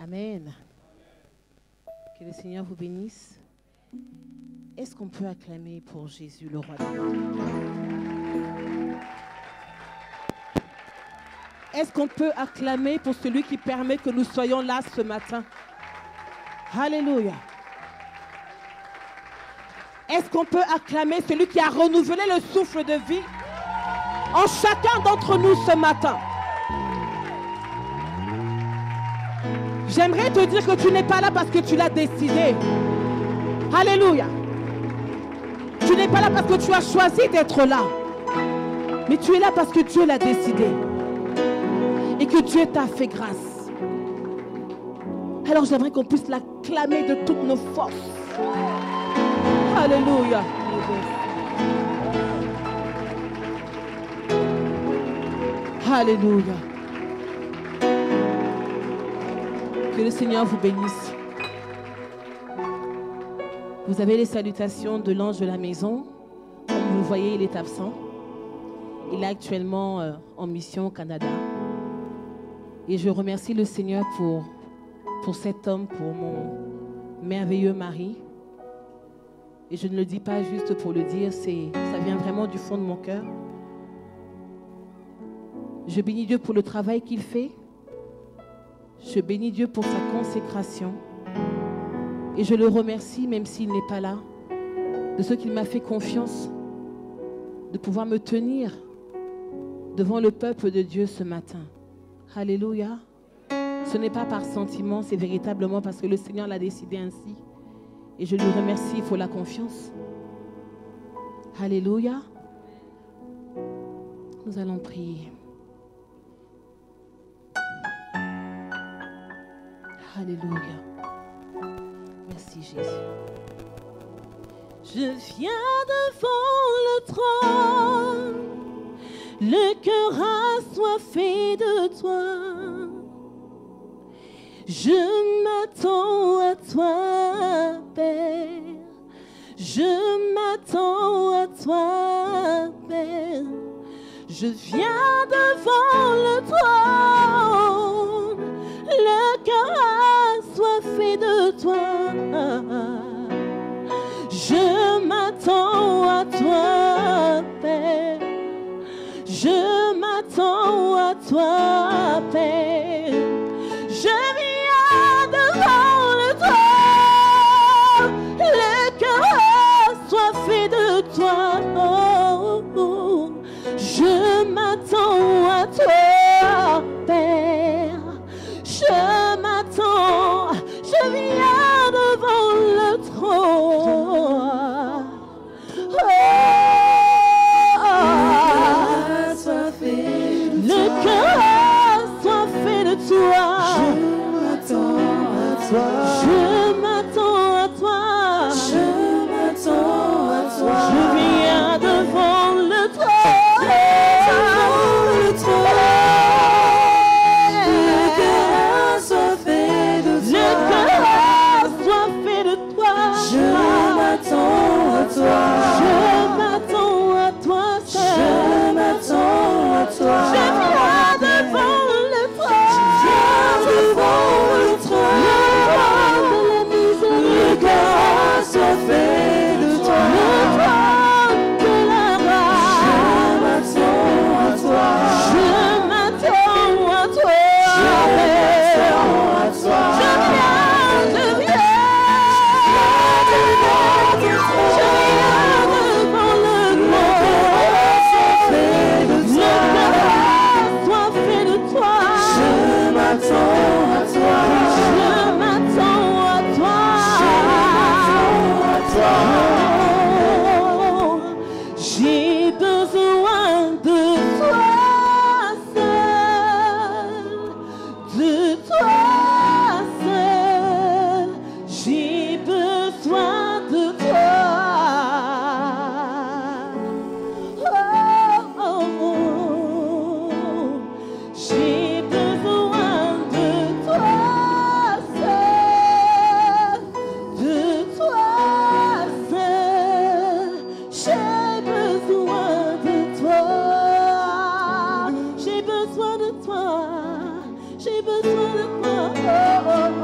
Amen. Que le Seigneur vous bénisse. Est-ce qu'on peut acclamer pour Jésus, le roi des rois? Est-ce qu'on peut acclamer pour celui qui permet que nous soyons là ce matin? Alléluia. Est-ce qu'on peut acclamer celui qui a renouvelé le souffle de vie en chacun d'entre nous ce matin? J'aimerais te dire que tu n'es pas là parce que tu l'as décidé. Alléluia. Tu n'es pas là parce que tu as choisi d'être là. Mais tu es là parce que Dieu l'a décidé. Et que Dieu t'a fait grâce. Alors j'aimerais qu'on puisse l'acclamer de toutes nos forces. Alléluia. Alléluia. Que le Seigneur vous bénisse. Vous avez les salutations de l'ange de la maison. Comme vous le voyez, il est absent. Il est actuellement en mission au Canada. Et je remercie le Seigneur pour cet homme, pour mon merveilleux mari. Et je ne le dis pas juste pour le dire, ça vient vraiment du fond de mon cœur. Je bénis Dieu pour le travail qu'il fait. Je bénis Dieu pour sa consécration. Et je le remercie, même s'il n'est pas là, de ce qu'il m'a fait confiance, de pouvoir me tenir devant le peuple de Dieu ce matin. Alléluia. Ce n'est pas par sentiment, c'est véritablement parce que le Seigneur l'a décidé ainsi. Et je lui remercie pour la confiance. Alléluia. Nous allons prier. Alléluia. Merci Jésus. Je viens devant le trône, le cœur assoiffé de toi. Je m'attends à toi, Père. Je m'attends à toi, Père. Je viens devant le trône, le cœur assoiffé de toi. Je m'attends à toi, Père. Je m'attends à toi, Père. Je viens devant le trône, le cœur assoiffé de toi. Je m'attends à toi, Père. Je m'attends, je viens devant le trône. Le cœur assoiffé de toi. Je m'attends à toi. Je m'attends à toi. Je m'attends à toi. Je viens devant le trône. Le cœur assoiffé de toi. Le cœur assoiffé de toi. Je m'attends à toi. Je m'attends à toi, Seigneur. Je m'attends à toi. Je viens devant le trône. Je viens devant le trône. Le cœur assoiffé de toi. Le trône de la grâce. Je m'attends à toi. Je m'attends à toi. Je viens devant le j'ai besoin de toi seul, de toi seul. J'ai besoin de toi. Oh, oh, oh. J'ai besoin de toi seul, de toi seul. J'ai besoin de toi. J'ai besoin de toi. J'ai besoin de toi. Oh, oh, oh.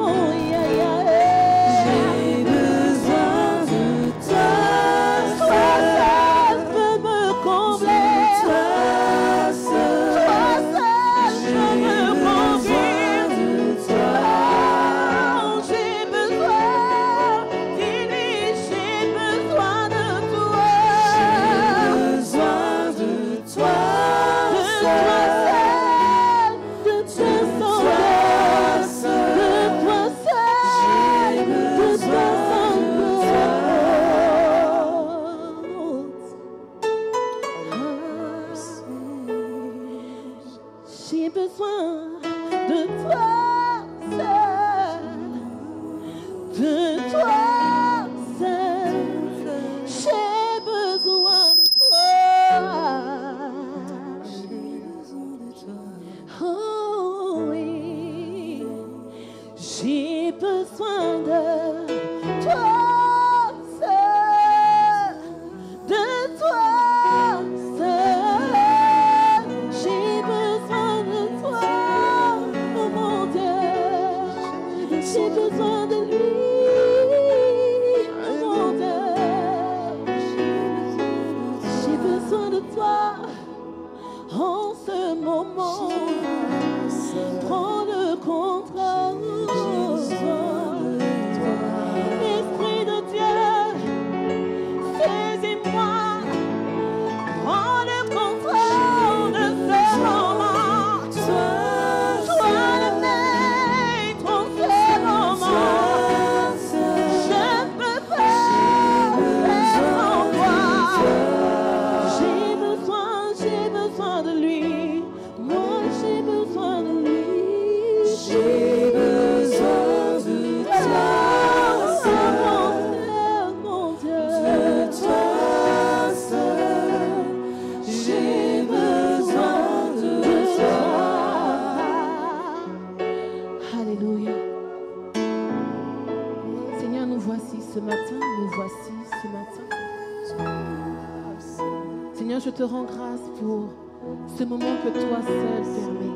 Seigneur, je te rends grâce pour ce moment que toi seul permets.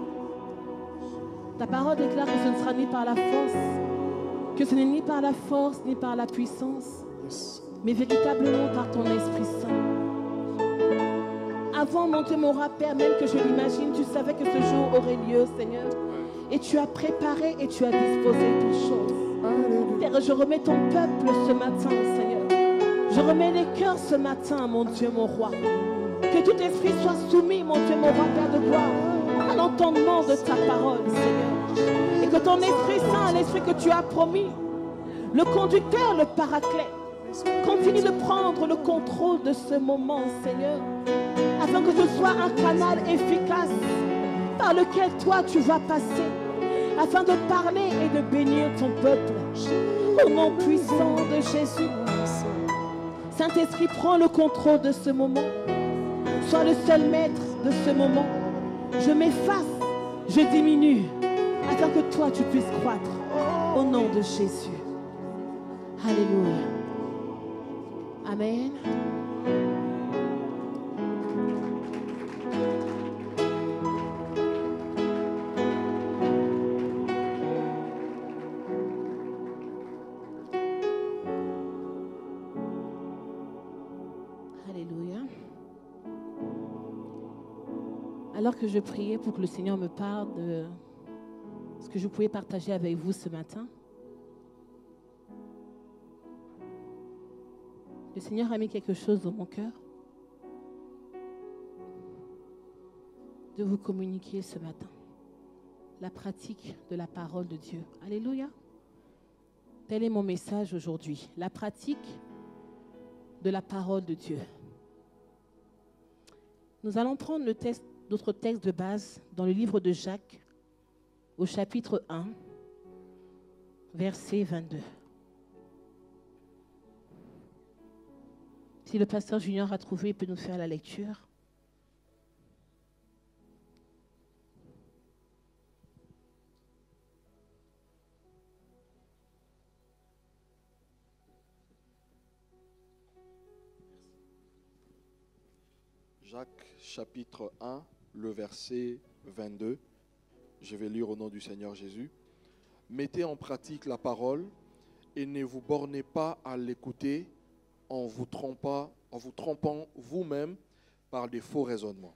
Ta parole déclare que ce ne sera ni par la force, que ce n'est ni par la force ni par la puissance, mais véritablement par ton Esprit Saint. Avant, mon Dieu, mon roi, Père, même que je l'imagine, tu savais que ce jour aurait lieu, Seigneur. Et tu as préparé et tu as disposé toutes choses. Père, je remets ton peuple ce matin, Seigneur. Je remets les cœurs ce matin, mon Dieu, mon roi. Que tout esprit soit soumis, mon Dieu, mon roi, Père de gloire, à l'entendement de ta parole, Seigneur. Et que ton Esprit Saint, l'Esprit que tu as promis, le conducteur, le paraclet, continue de prendre le contrôle de ce moment, Seigneur, afin que ce soit un canal efficace par lequel toi tu vas passer, afin de parler et de bénir ton peuple. Au nom puissant de Jésus, Saint-Esprit, prends le contrôle de ce moment. Sois le seul maître de ce moment. Je m'efface, je diminue, afin que toi tu puisses croître. Au nom de Jésus. Alléluia. Amen. Alléluia. Alors que je priais pour que le Seigneur me parle de ce que je pouvais partager avec vous ce matin, le Seigneur a mis quelque chose dans mon cœur de vous communiquer ce matin. La pratique de la parole de Dieu. Alléluia. Tel est mon message aujourd'hui. La pratique de la parole de Dieu. Nous allons prendre notre texte de base dans le livre de Jacques, au chapitre 1, verset 22. Si le pasteur Junior a trouvé, il peut nous faire la lecture. Jacques chapitre 1, le verset 22. Je vais lire au nom du Seigneur Jésus. Mettez en pratique la parole et ne vous bornez pas à l'écouter en vous trompant vous-même par des faux raisonnements.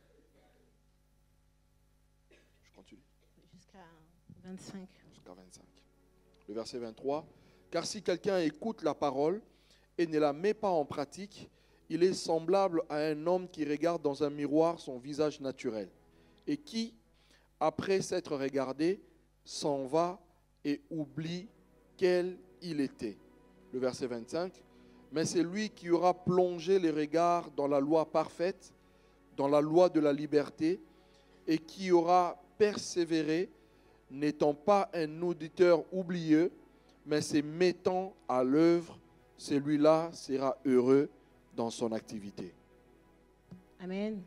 Je continue. Jusqu'à 25. Jusqu'à 25. Le verset 23. Car si quelqu'un écoute la parole et ne la met pas en pratique, il est semblable à un homme qui regarde dans un miroir son visage naturel et qui, après s'être regardé, s'en va et oublie quel il était. Le verset 25. Mais c'est lui qui aura plongé les regards dans la loi parfaite, dans la loi de la liberté, et qui aura persévéré, n'étant pas un auditeur oublieux, mais se mettant à l'œuvre, celui-là sera heureux dans son activité. Amen.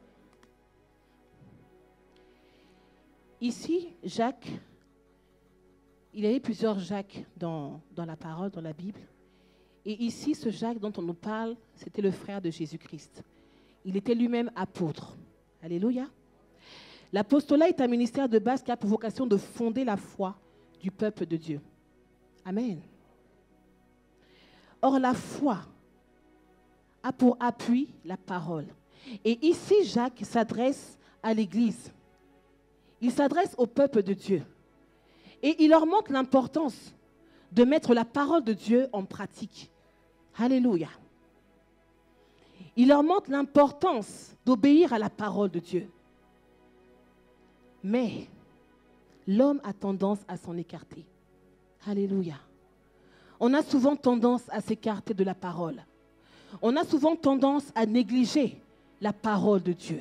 Ici, Jacques, il y avait plusieurs Jacques dans la parole, dans la Bible. Et ici, ce Jacques dont on nous parle, c'était le frère de Jésus-Christ. Il était lui-même apôtre. Alléluia. L'apostolat est un ministère de base qui a pour vocation de fonder la foi du peuple de Dieu. Amen. Or, la foi a pour appui la parole. Et ici, Jacques s'adresse à l'Église. Il s'adresse au peuple de Dieu. Et il leur montre l'importance de mettre la parole de Dieu en pratique. Alléluia. Il leur montre l'importance d'obéir à la parole de Dieu. Mais l'homme a tendance à s'en écarter. Alléluia. On a souvent tendance à s'écarter de la parole. On a souvent tendance à négliger la parole de Dieu.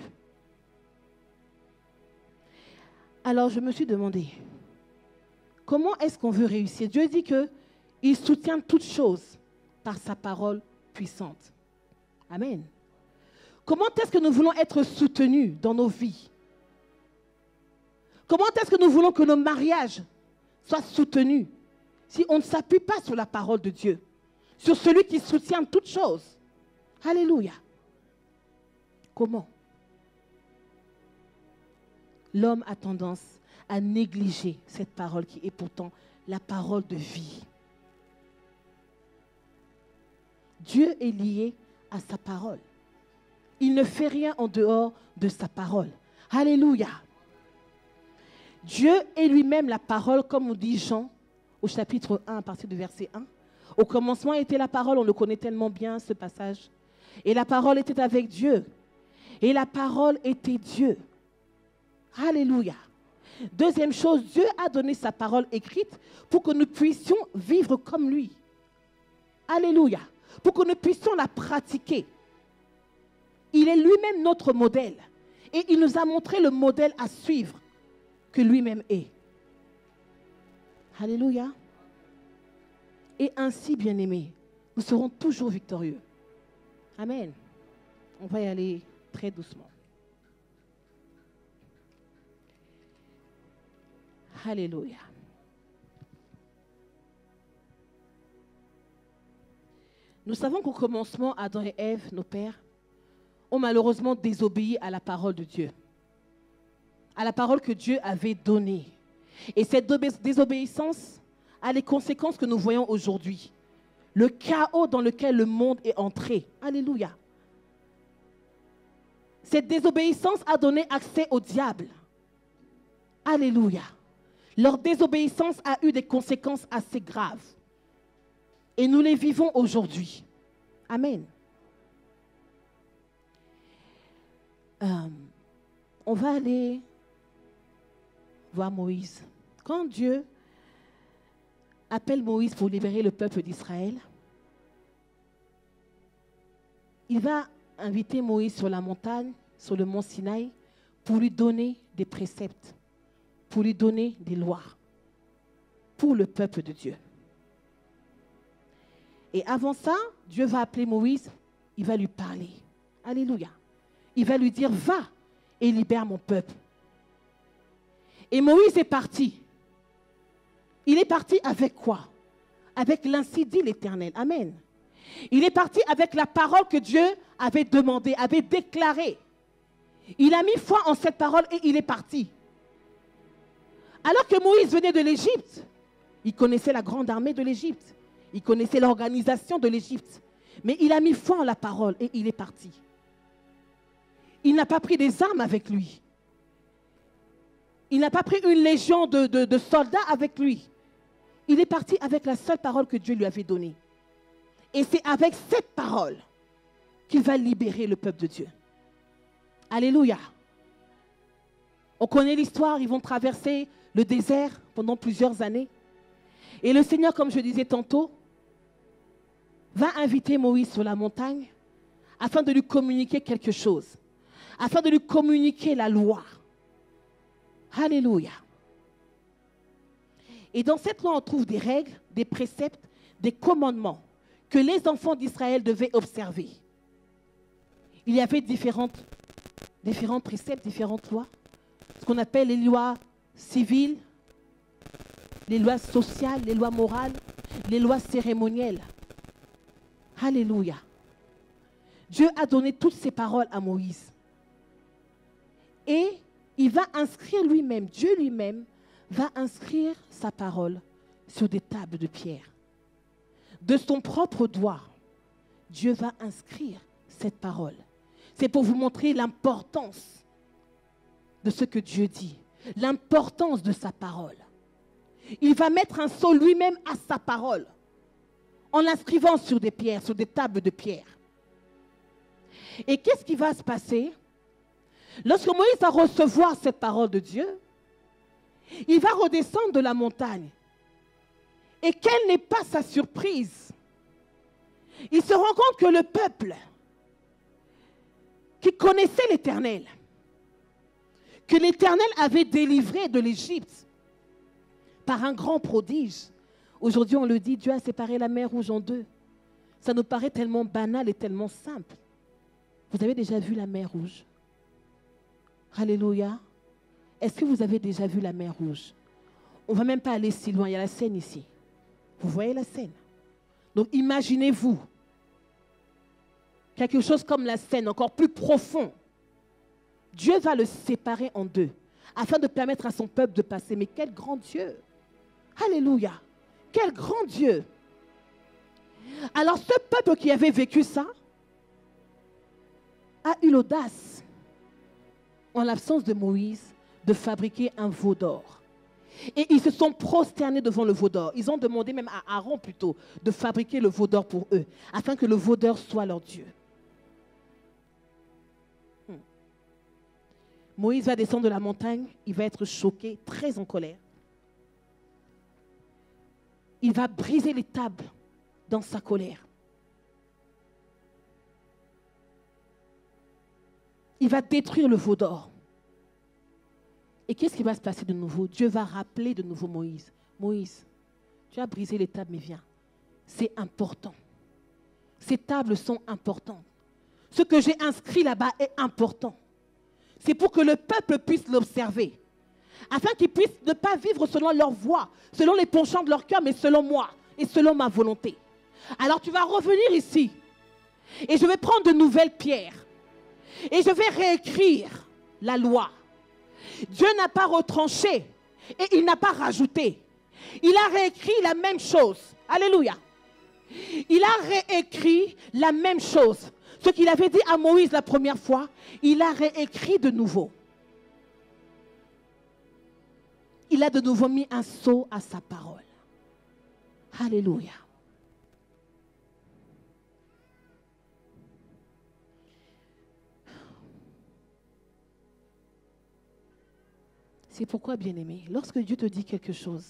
Alors je me suis demandé, comment est-ce qu'on veut réussir? Dieu dit qu'il soutient toutes choses par sa parole puissante. Amen. Comment est-ce que nous voulons être soutenus dans nos vies? Comment est-ce que nous voulons que nos mariages soient soutenus si on ne s'appuie pas sur la parole de Dieu, sur celui qui soutient toutes choses? Alléluia. Comment? L'homme a tendance à négliger cette parole qui est pourtant la parole de vie. Dieu est lié à sa parole. Il ne fait rien en dehors de sa parole. Alléluia. Dieu est lui-même la parole, comme nous dit Jean au chapitre 1 à partir du verset 1. Au commencement était la parole, on le connaît tellement bien ce passage. Et la parole était avec Dieu. Et la parole était Dieu. Alléluia. Deuxième chose, Dieu a donné sa parole écrite pour que nous puissions vivre comme lui. Alléluia. Pour que nous puissions la pratiquer. Il est lui-même notre modèle. Et il nous a montré le modèle à suivre que lui-même est. Alléluia. Et ainsi, bien-aimés, nous serons toujours victorieux. Amen. On va y aller très doucement. Alléluia. Nous savons qu'au commencement, Adam et Ève, nos pères, ont malheureusement désobéi à la parole de Dieu. À la parole que Dieu avait donnée. Et cette désobéissance a les conséquences que nous voyons aujourd'hui. Le chaos dans lequel le monde est entré. Alléluia. Cette désobéissance a donné accès au diable. Alléluia. Leur désobéissance a eu des conséquences assez graves. Et nous les vivons aujourd'hui. Amen. On va aller voir Moïse. Quand Dieu appelle Moïse pour libérer le peuple d'Israël, il va inviter Moïse sur la montagne, sur le mont Sinaï, pour lui donner des préceptes, pour lui donner des lois, pour le peuple de Dieu. Et avant ça, Dieu va appeler Moïse, il va lui parler. Alléluia. Il va lui dire, va et libère mon peuple. Et Moïse est parti. Il est parti avec quoi? Avec l'ainsi dit l'Éternel. Amen. Il est parti avec la parole que Dieu avait demandée, avait déclarée. Il a mis foi en cette parole et il est parti. Alors que Moïse venait de l'Égypte, Il connaissait la grande armée de l'Égypte. Il connaissait l'organisation de l'Égypte. Mais il a mis foi en la parole et il est parti. Il n'a pas pris des armes avec lui. Il n'a pas pris une légion de soldats avec lui. Il est parti avec la seule parole que Dieu lui avait donnée. Et c'est avec cette parole qu'il va libérer le peuple de Dieu. Alléluia. On connaît l'histoire, ils vont traverser le désert pendant plusieurs années. Et le Seigneur, comme je disais tantôt, va inviter Moïse sur la montagne afin de lui communiquer quelque chose, afin de lui communiquer la loi. Alléluia. Et dans cette loi, on trouve des règles, des préceptes, des commandements que les enfants d'Israël devaient observer. Il y avait différents préceptes, différentes lois, ce qu'on appelle les lois civiles, les lois sociales, les lois morales, les lois cérémonielles. Alléluia. Dieu a donné toutes ces paroles à Moïse. Et il va inscrire lui-même, Dieu lui-même, va inscrire sa parole sur des tables de pierre. De son propre doigt, Dieu va inscrire cette parole. C'est pour vous montrer l'importance de ce que Dieu dit, l'importance de sa parole. Il va mettre un sceau lui-même à sa parole, en l'inscrivant sur des pierres, sur des tables de pierre. Et qu'est-ce qui va se passer? Lorsque Moïse va recevoir cette parole de Dieu, il va redescendre de la montagne. Et quelle n'est pas sa surprise? Il se rend compte que le peuple qui connaissait l'Éternel, que l'Éternel avait délivré de l'Égypte par un grand prodige. Aujourd'hui, on le dit, Dieu a séparé la mer Rouge en deux. Ça nous paraît tellement banal et tellement simple. Vous avez déjà vu la mer Rouge? Alléluia. Est-ce que vous avez déjà vu la mer Rouge? On ne va même pas aller si loin, il y a la Seine ici. Vous voyez la Seine? Donc imaginez-vous quelque chose comme la Seine, encore plus profond. Dieu va le séparer en deux, afin de permettre à son peuple de passer. Mais quel grand Dieu! Alléluia! Quel grand Dieu! Alors ce peuple qui avait vécu ça a eu l'audace, en l'absence de Moïse, de fabriquer un veau d'or. Et ils se sont prosternés devant le veau d'or. Ils ont demandé même à Aaron plutôt de fabriquer le veau d'or pour eux, afin que le veau d'or soit leur Dieu. Moïse va descendre de la montagne, il va être choqué, très en colère. Il va briser les tables dans sa colère. Il va détruire le veau d'or. Et qu'est-ce qui va se passer de nouveau? Dieu va rappeler de nouveau Moïse. Moïse, tu as brisé les tables, mais viens. C'est important. Ces tables sont importantes. Ce que j'ai inscrit là-bas est important. C'est pour que le peuple puisse l'observer. Afin qu'ils puissent ne pas vivre selon leur voie, selon les penchants de leur cœur, mais selon moi et selon ma volonté. Alors tu vas revenir ici. Et je vais prendre de nouvelles pierres. Et je vais réécrire la loi. Dieu n'a pas retranché et il n'a pas rajouté. Il a réécrit la même chose. Alléluia. Il a réécrit la même chose. Ce qu'il avait dit à Moïse la première fois, il a réécrit de nouveau. Il a de nouveau mis un sceau à sa parole. Alléluia. C'est pourquoi, bien-aimé, lorsque Dieu te dit quelque chose,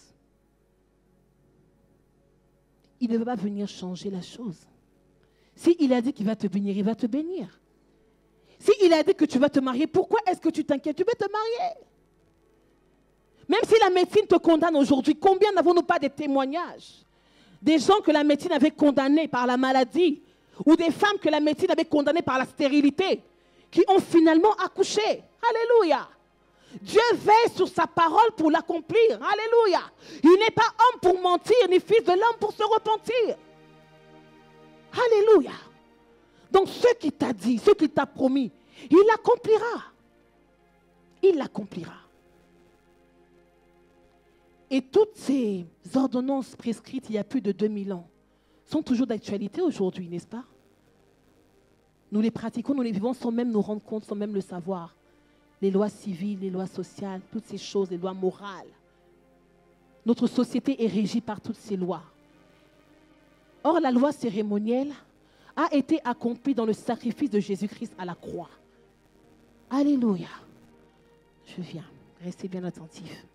il ne va pas venir changer la chose. S'il a dit qu'il va te bénir, il va te bénir. S'il a dit que tu vas te marier, pourquoi est-ce que tu t'inquiètes? Tu veux te marier. Même si la médecine te condamne aujourd'hui, combien n'avons-nous pas de témoignages? Des gens que la médecine avait condamnés par la maladie, ou des femmes que la médecine avait condamnées par la stérilité, qui ont finalement accouché. Alléluia. Dieu veille sur sa parole pour l'accomplir. Alléluia. Il n'est pas homme pour mentir, ni fils de l'homme pour se repentir. Alléluia. Donc ce qu'il t'a dit, ce qu'il t'a promis, il l'accomplira. Il l'accomplira. Et toutes ces ordonnances prescrites il y a plus de 2000 ans sont toujours d'actualité aujourd'hui, n'est-ce pas? Nous les pratiquons, nous les vivons sans même nous rendre compte, sans même le savoir. Les lois civiles, les lois sociales, toutes ces choses, les lois morales. Notre société est régie par toutes ces lois. Or, la loi cérémonielle a été accomplie dans le sacrifice de Jésus-Christ à la croix. Alléluia. Je viens. Restez bien attentifs.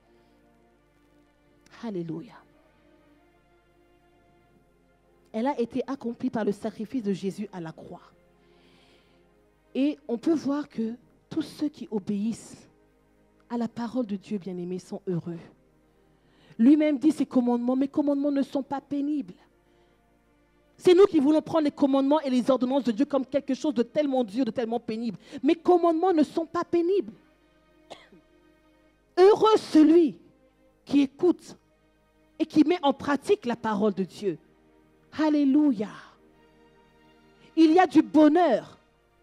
Alléluia. Elle a été accomplie par le sacrifice de Jésus à la croix. Et on peut voir que tous ceux qui obéissent à la parole de Dieu bien-aimé sont heureux. Lui-même dit ses commandements, mes commandements ne sont pas pénibles. C'est nous qui voulons prendre les commandements et les ordonnances de Dieu comme quelque chose de tellement dur, de tellement pénible. Mes commandements ne sont pas pénibles. Heureux celui qui écoute et qui met en pratique la parole de Dieu. Alléluia. Il y a du bonheur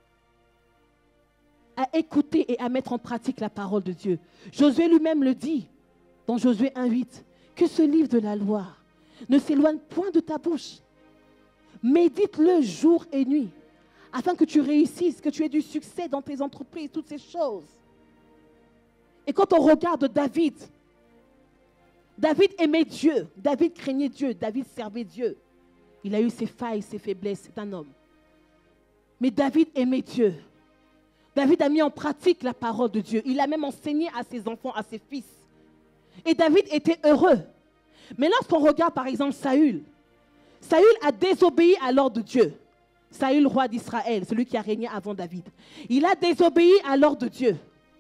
à écouter et à mettre en pratique la parole de Dieu. Josué lui-même le dit dans Josué 1,8, que ce livre de la loi ne s'éloigne point de ta bouche. Médite-le jour et nuit, afin que tu réussisses, que tu aies du succès dans tes entreprises, toutes ces choses. Et quand on regarde David, David aimait Dieu, David craignait Dieu, David servait Dieu. Il a eu ses failles, ses faiblesses, c'est un homme. Mais David aimait Dieu. David a mis en pratique la parole de Dieu. Il a même enseigné à ses enfants, à ses fils. Et David était heureux. Mais lorsqu'on regarde par exemple Saül, Saül a désobéi à l'ordre de Dieu. Saül, roi d'Israël, celui qui a régné avant David. Il a désobéi à l'ordre de Dieu.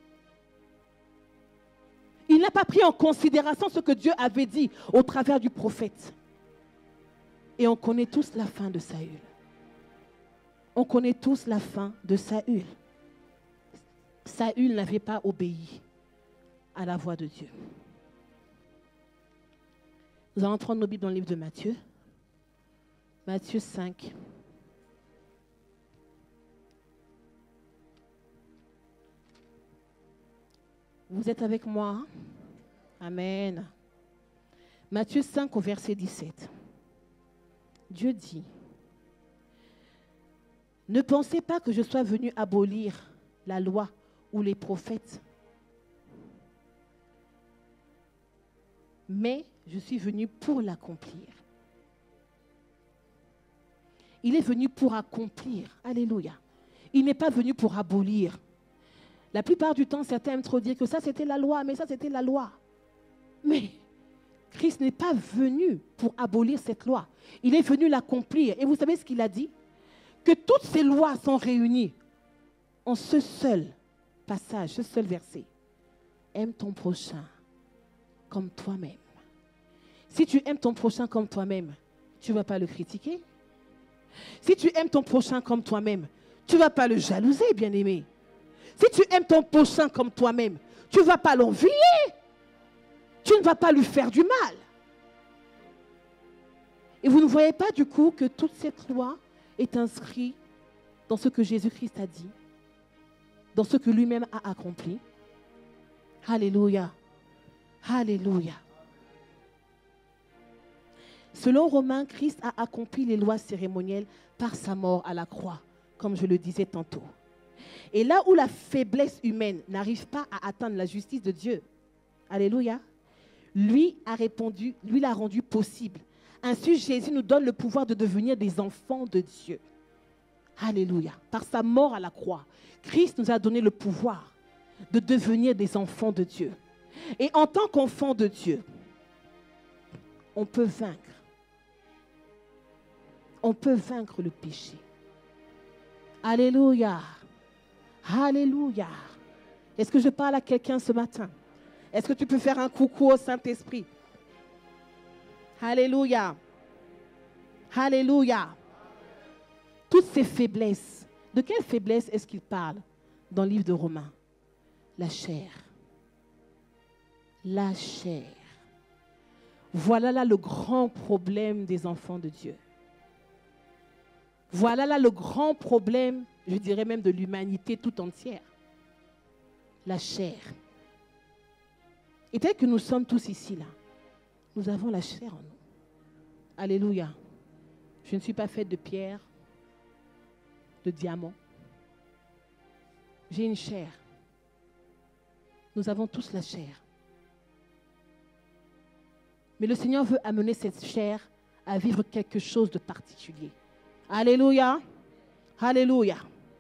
Il n'a pas pris en considération ce que Dieu avait dit au travers du prophète. Et on connaît tous la fin de Saül. On connaît tous la fin de Saül. Saül n'avait pas obéi à la voix de Dieu. Nous allons prendre nos Bibles dans le livre de Matthieu. Matthieu 5. Vous êtes avec moi? Amen. Matthieu 5 au verset 17. Dieu dit, « Ne pensez pas que je sois venu abolir la loi ou les prophètes, mais je suis venu pour l'accomplir. » Il est venu pour accomplir. Alléluia. Il n'est pas venu pour abolir. La plupart du temps, certains aiment trop dire que ça c'était la loi, mais ça c'était la loi. Mais Christ n'est pas venu pour abolir cette loi. Il est venu l'accomplir. Et vous savez ce qu'il a dit? Que toutes ces lois sont réunies en ce seul passage, ce seul verset. Aime ton prochain comme toi-même. Si tu aimes ton prochain comme toi-même, tu ne vas pas le critiquer. Si tu aimes ton prochain comme toi-même, tu ne vas pas le jalouser, bien-aimé. Si tu aimes ton prochain comme toi-même, tu ne vas pas l'envier. Tu ne vas pas lui faire du mal. Et vous ne voyez pas du coup que toute cette loi est inscrite dans ce que Jésus-Christ a dit, dans ce que lui-même a accompli. Alléluia. Alléluia. Selon Romains, Christ a accompli les lois cérémonielles par sa mort à la croix, comme je le disais tantôt. Et là où la faiblesse humaine n'arrive pas à atteindre la justice de Dieu, alléluia, lui a répondu, lui l'a rendu possible. Ainsi, Jésus nous donne le pouvoir de devenir des enfants de Dieu. Alléluia. Par sa mort à la croix, Christ nous a donné le pouvoir de devenir des enfants de Dieu. Et en tant qu'enfants de Dieu, on peut vaincre. On peut vaincre le péché. Alléluia. Alléluia. Est-ce que je parle à quelqu'un ce matin? Est-ce que tu peux faire un coucou au Saint-Esprit? Alléluia. Alléluia. Toutes ces faiblesses, de quelle faiblesse est-ce qu'il parle dans le livre de Romains? La chair. La chair. Voilà là le grand problème des enfants de Dieu. Voilà là le grand problème, je dirais même de l'humanité tout entière. La chair. Et tel que nous sommes tous ici, là, nous avons la chair en nous. Alléluia. Je ne suis pas faite de pierre, de diamant. J'ai une chair. Nous avons tous la chair. Mais le Seigneur veut amener cette chair à vivre quelque chose de particulier. Alléluia. Alléluia.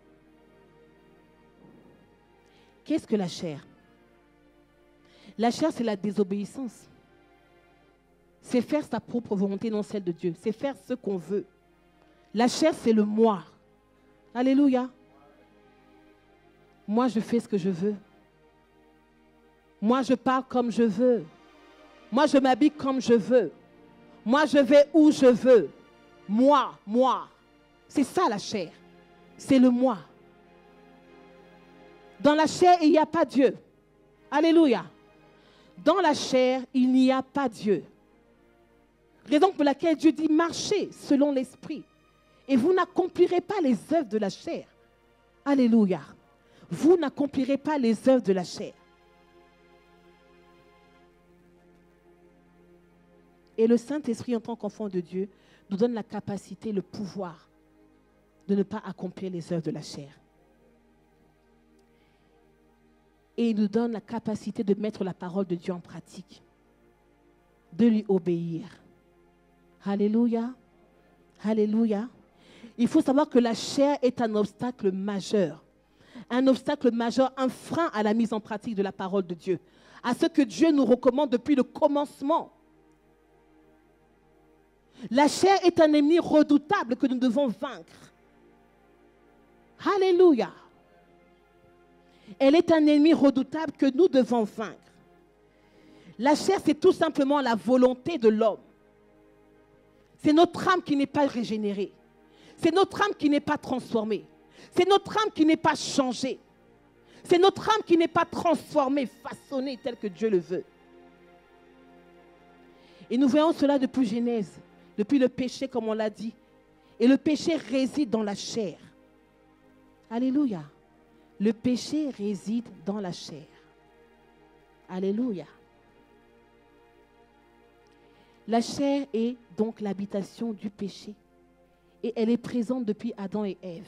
Qu'est-ce que la chair? La chair, c'est la désobéissance. C'est faire sa propre volonté, non celle de Dieu. C'est faire ce qu'on veut. La chair, c'est le moi. Alléluia. Moi, je fais ce que je veux. Moi, je parle comme je veux. Moi, je m'habille comme je veux. Moi, je vais où je veux. Moi. C'est ça la chair. C'est le moi. Dans la chair, il n'y a pas Dieu. Alléluia. Dans la chair, il n'y a pas Dieu. Raison pour laquelle Dieu dit marchez selon l'esprit. Et vous n'accomplirez pas les œuvres de la chair. Alléluia. Vous n'accomplirez pas les œuvres de la chair. Et le Saint-Esprit, en tant qu'enfant de Dieu, nous donne la capacité, le pouvoir de ne pas accomplir les œuvres de la chair. Et il nous donne la capacité de mettre la parole de Dieu en pratique, de lui obéir. Alléluia. Alléluia. Il faut savoir que la chair est un obstacle majeur. Un obstacle majeur, un frein à la mise en pratique de la parole de Dieu. À ce que Dieu nous recommande depuis le commencement. La chair est un ennemi redoutable que nous devons vaincre. Alléluia. Elle est un ennemi redoutable que nous devons vaincre. La chair, c'est tout simplement la volonté de l'homme. C'est notre âme qui n'est pas régénérée. C'est notre âme qui n'est pas transformée. C'est notre âme qui n'est pas changée. C'est notre âme qui n'est pas transformée, façonnée telle que Dieu le veut. Et nous voyons cela depuis Genèse, depuis le péché comme on l'a dit. Et le péché réside dans la chair. Alléluia. Le péché réside dans la chair. Alléluia. La chair est donc l'habitation du péché. Et elle est présente depuis Adam et Ève.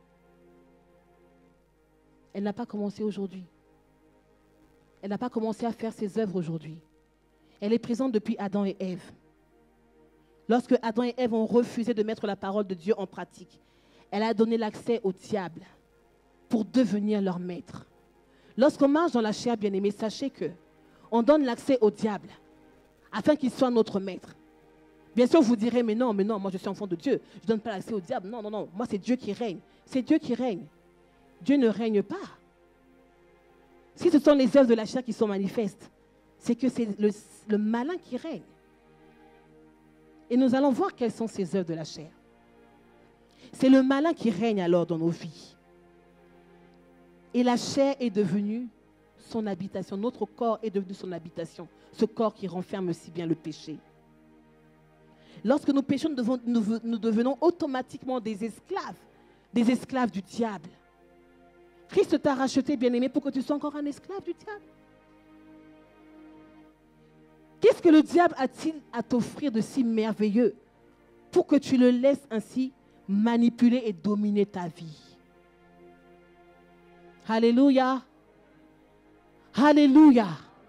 Elle n'a pas commencé aujourd'hui. Elle n'a pas commencé à faire ses œuvres aujourd'hui. Elle est présente depuis Adam et Ève. Lorsque Adam et Ève ont refusé de mettre la parole de Dieu en pratique, elle a donné l'accès au diable pour devenir leur maître. Lorsqu'on marche dans la chair, bien-aimé, sachez qu'on donne l'accès au diable afin qu'il soit notre maître. Bien sûr, vous direz, mais non, moi je suis enfant de Dieu. Je ne donne pas l'accès au diable. Non, moi c'est Dieu qui règne. C'est Dieu qui règne. Dieu ne règne pas. Si ce sont les œuvres de la chair qui sont manifestes, c'est que c'est le malin qui règne. Et nous allons voir quelles sont ces œuvres de la chair. C'est le malin qui règne alors dans nos vies. Et la chair est devenue son habitation. Notre corps est devenu son habitation. Ce corps qui renferme si bien le péché. Lorsque nous péchons, nous devenons automatiquement des esclaves du diable. Christ t'a racheté, bien-aimé, pour que tu sois encore un esclave du diable. Qu'est-ce que le diable a-t-il à t'offrir de si merveilleux pour que tu le laisses ainsi manipuler et dominer ta vie? Alléluia. Alléluia.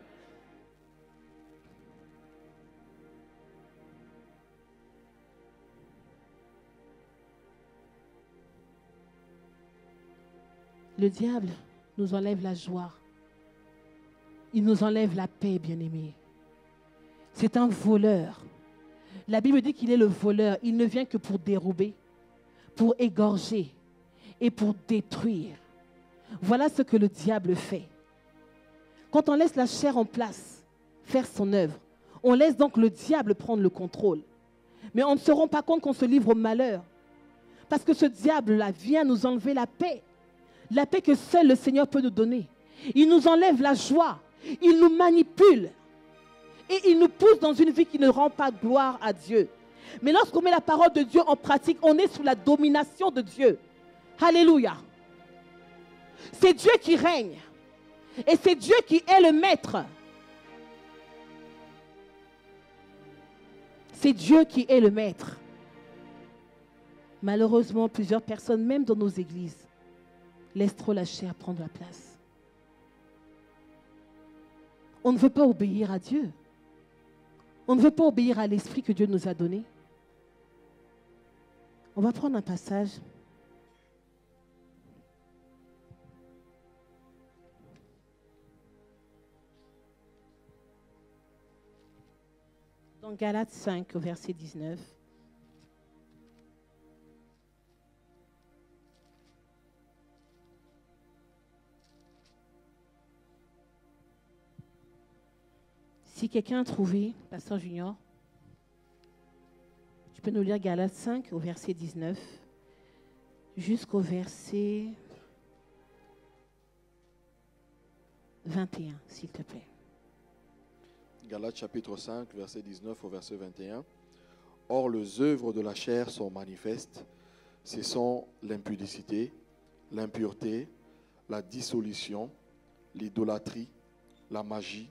Le diable nous enlève la joie. Il nous enlève la paix, bien-aimés. C'est un voleur. La Bible dit qu'il est le voleur. Il ne vient que pour dérober, pour égorger et pour détruire. Voilà ce que le diable fait. Quand on laisse la chair en place, faire son œuvre, on laisse donc le diable prendre le contrôle. Mais on ne se rend pas compte qu'on se livre au malheur. Parce que ce diable-là vient nous enlever la paix. La paix que seul le Seigneur peut nous donner. Il nous enlève la joie. Il nous manipule. Et il nous pousse dans une vie qui ne rend pas gloire à Dieu. Mais lorsqu'on met la parole de Dieu en pratique, on est sous la domination de Dieu. Alléluia. C'est Dieu qui règne. Et c'est Dieu qui est le maître. C'est Dieu qui est le maître. Malheureusement, plusieurs personnes, même dans nos églises, laissent trop la chair prendre la place. On ne veut pas obéir à Dieu. On ne veut pas obéir à l'esprit que Dieu nous a donné. On va prendre un passage. Dans Galates 5, au verset 19. Si quelqu'un a trouvé, Pasteur Junior, tu peux nous lire Galates 5 au verset 19 jusqu'au verset 21, s'il te plaît. Galates chapitre 5, verset 19 au verset 21. Or, les œuvres de la chair sont manifestes. Ce sont l'impudicité, l'impureté, la dissolution, l'idolâtrie, la magie,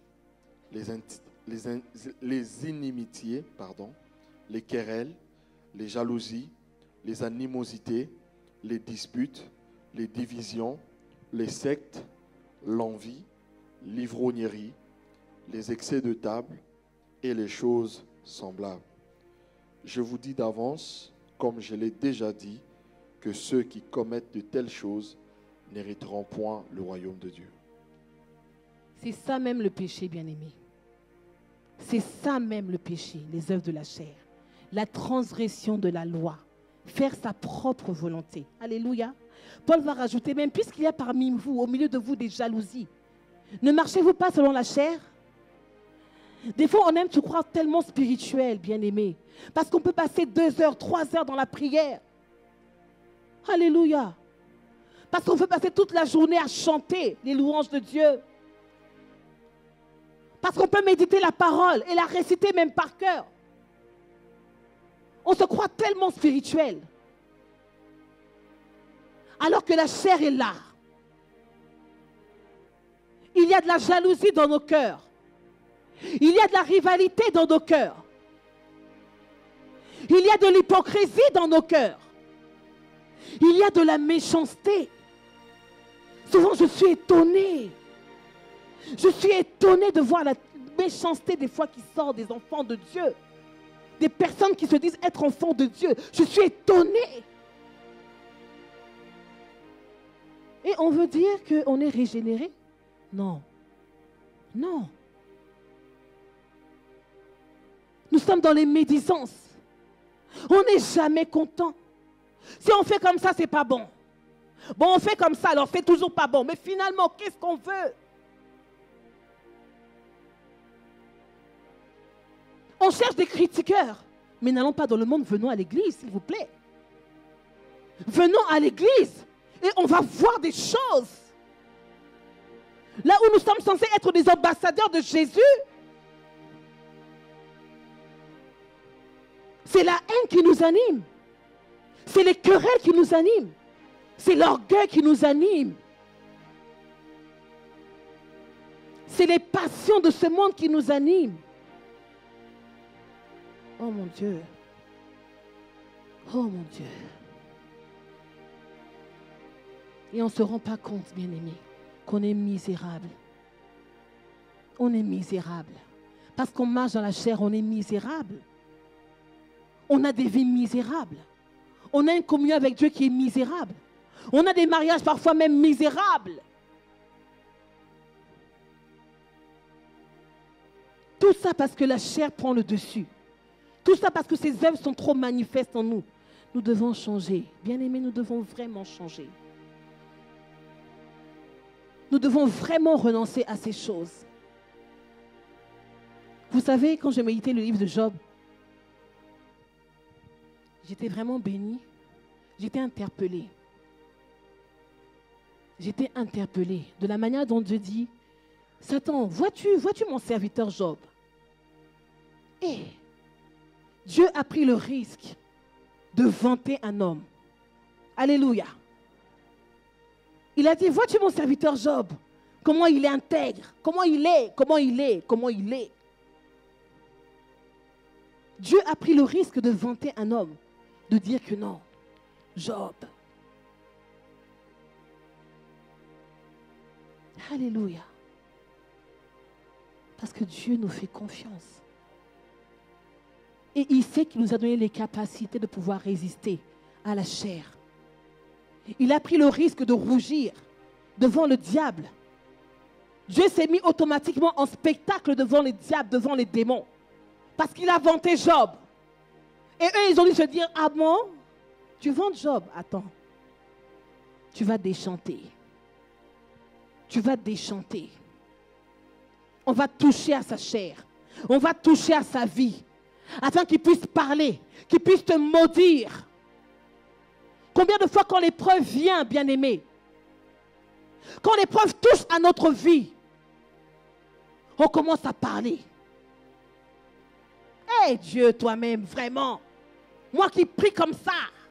les inimitiés, les querelles, les jalousies, les animosités, les disputes, les divisions, les sectes, l'envie, l'ivrognerie, les excès de table et les choses semblables. Je vous dis d'avance, comme je l'ai déjà dit, que ceux qui commettent de telles choses n'hériteront point le royaume de Dieu. C'est ça même le péché, bien-aimé. C'est ça même le péché, les œuvres de la chair. La transgression de la loi. Faire sa propre volonté. Alléluia. Paul va rajouter même, puisqu'il y a parmi vous, au milieu de vous, des jalousies, ne marchez-vous pas selon la chair? Des fois, on aime se croire tellement spirituel, bien-aimé. Parce qu'on peut passer 2 heures, 3 heures dans la prière. Alléluia. Parce qu'on peut passer toute la journée à chanter les louanges de Dieu. Parce qu'on peut méditer la parole et la réciter même par cœur. On se croit tellement spirituel. Alors que la chair est là. Il y a de la jalousie dans nos cœurs. Il y a de la rivalité dans nos cœurs. Il y a de l'hypocrisie dans nos cœurs. Il y a de la méchanceté. Souvent, je suis étonnée. Je suis étonnée de voir la méchanceté des fois qui sort des enfants de Dieu. Des personnes qui se disent être enfants de Dieu. Je suis étonnée. Et on veut dire qu'on est régénéré? Non. Non. Nous sommes dans les médisances. On n'est jamais content. Si on fait comme ça, c'est pas bon. Bon, on fait comme ça, alors c'est toujours pas bon. Mais finalement, qu'est-ce qu'on veut? On cherche des critiqueurs. Mais n'allons pas dans le monde, venons à l'église, s'il vous plaît. Venons à l'église et on va voir des choses. Là où nous sommes censés être des ambassadeurs de Jésus, c'est la haine qui nous anime. C'est les querelles qui nous animent. C'est l'orgueil qui nous anime. C'est les passions de ce monde qui nous animent. Oh mon Dieu. Oh mon Dieu. Et on ne se rend pas compte, bien-aimé, qu'on est misérable. On est misérable. Parce qu'on marche dans la chair, on est misérable. On a des vies misérables. On a une communion avec Dieu qui est misérable. On a des mariages parfois même misérables. Tout ça parce que la chair prend le dessus. Tout ça parce que ces œuvres sont trop manifestes en nous. Nous devons changer. Bien-aimés, nous devons vraiment changer. Nous devons vraiment renoncer à ces choses. Vous savez, quand je méditais le livre de Job, j'étais vraiment bénie. J'étais interpellée. J'étais interpellée de la manière dont Dieu dit, Satan, vois-tu mon serviteur Job? Et Dieu a pris le risque de vanter un homme. Alléluia. Il a dit, vois-tu mon serviteur Job? Comment il est intègre? Comment il est? Dieu a pris le risque de vanter un homme, de dire que non, Job. Alléluia. Parce que Dieu nous fait confiance. Et il sait qu'il nous a donné les capacités de pouvoir résister à la chair. Il a pris le risque de rougir devant le diable. Dieu s'est mis automatiquement en spectacle devant les diables, devant les démons. Parce qu'il a vanté Job. Et eux, ils ont dû se dire, ah bon, tu vantes Job? Attends, tu vas déchanter. Tu vas déchanter. On va toucher à sa chair. On va toucher à sa vie. Afin qu'il puisse parler, qu'il puisse te maudire. Combien de fois quand l'épreuve vient, bien-aimé, quand l'épreuve touche à notre vie, on commence à parler. Hé Dieu, toi-même, vraiment, moi qui prie comme ça,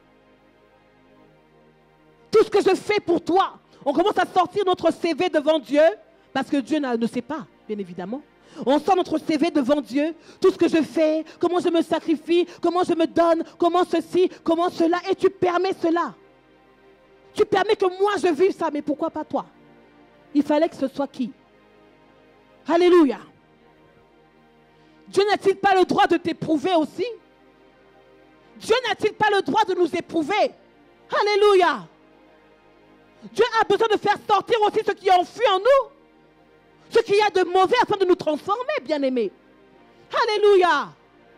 tout ce que je fais pour toi, on commence à sortir notre CV devant Dieu, parce que Dieu ne sait pas, bien évidemment. On sort notre CV devant Dieu, tout ce que je fais, comment je me sacrifie, comment je me donne, comment ceci, comment cela, et tu permets cela. Tu permets que moi je vive ça, mais pourquoi pas toi? Il fallait que ce soit qui? Alléluia. Dieu n'a-t-il pas le droit de t'éprouver aussi? Dieu n'a-t-il pas le droit de nous éprouver? Alléluia. Dieu a besoin de faire sortir aussi ce qui est enfui en nous. Ce qu'il y a de mauvais afin de nous transformer, bien-aimés. Alléluia.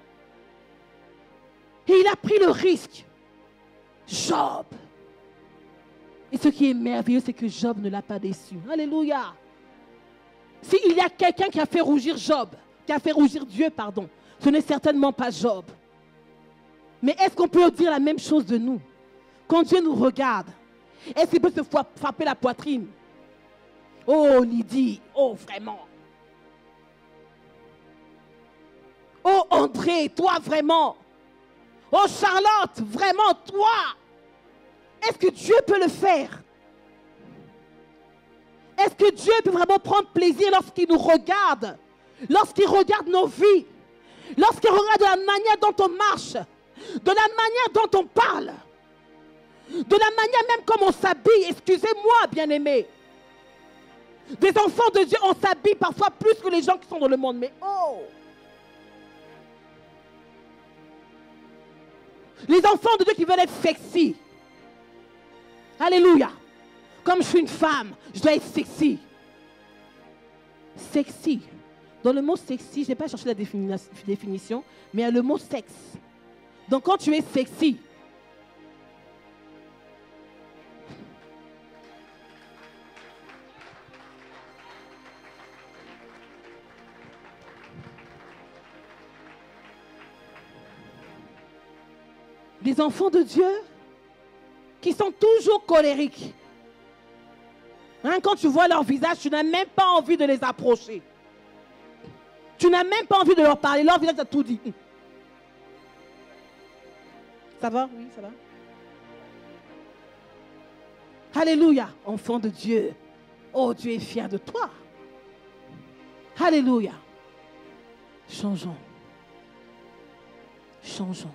Et il a pris le risque. Job. Et ce qui est merveilleux, c'est que Job ne l'a pas déçu. Alléluia. S'il y a quelqu'un qui a fait rougir Job, qui a fait rougir Dieu, pardon, ce n'est certainement pas Job. Mais est-ce qu'on peut dire la même chose de nous? Quand Dieu nous regarde, est-ce qu'il peut se frapper la poitrine? Oh Lydie, oh vraiment. Oh André, toi vraiment. Oh Charlotte, vraiment toi. Est-ce que Dieu peut le faire? Est-ce que Dieu peut vraiment prendre plaisir lorsqu'il nous regarde? Lorsqu'il regarde nos vies? Lorsqu'il regarde la manière dont on marche? De la manière dont on parle? De la manière même comme on s'habille? Excusez-moi, bien-aimés. Des enfants de Dieu, on s'habille parfois plus que les gens qui sont dans le monde. Mais oh! Les enfants de Dieu qui veulent être sexy. Alléluia. Comme je suis une femme, je dois être sexy. Sexy. Dans le mot sexy, je n'ai pas cherché la définition, mais il y a le mot sexe. Donc quand tu es sexy, les enfants de Dieu qui sont toujours colériques. Hein, quand tu vois leur visage, tu n'as même pas envie de les approcher. Tu n'as même pas envie de leur parler. Leur visage a tout dit. Ça va? Oui, ça va. Alléluia, enfant de Dieu. Oh, Dieu est fier de toi. Alléluia. Changeons. Changeons.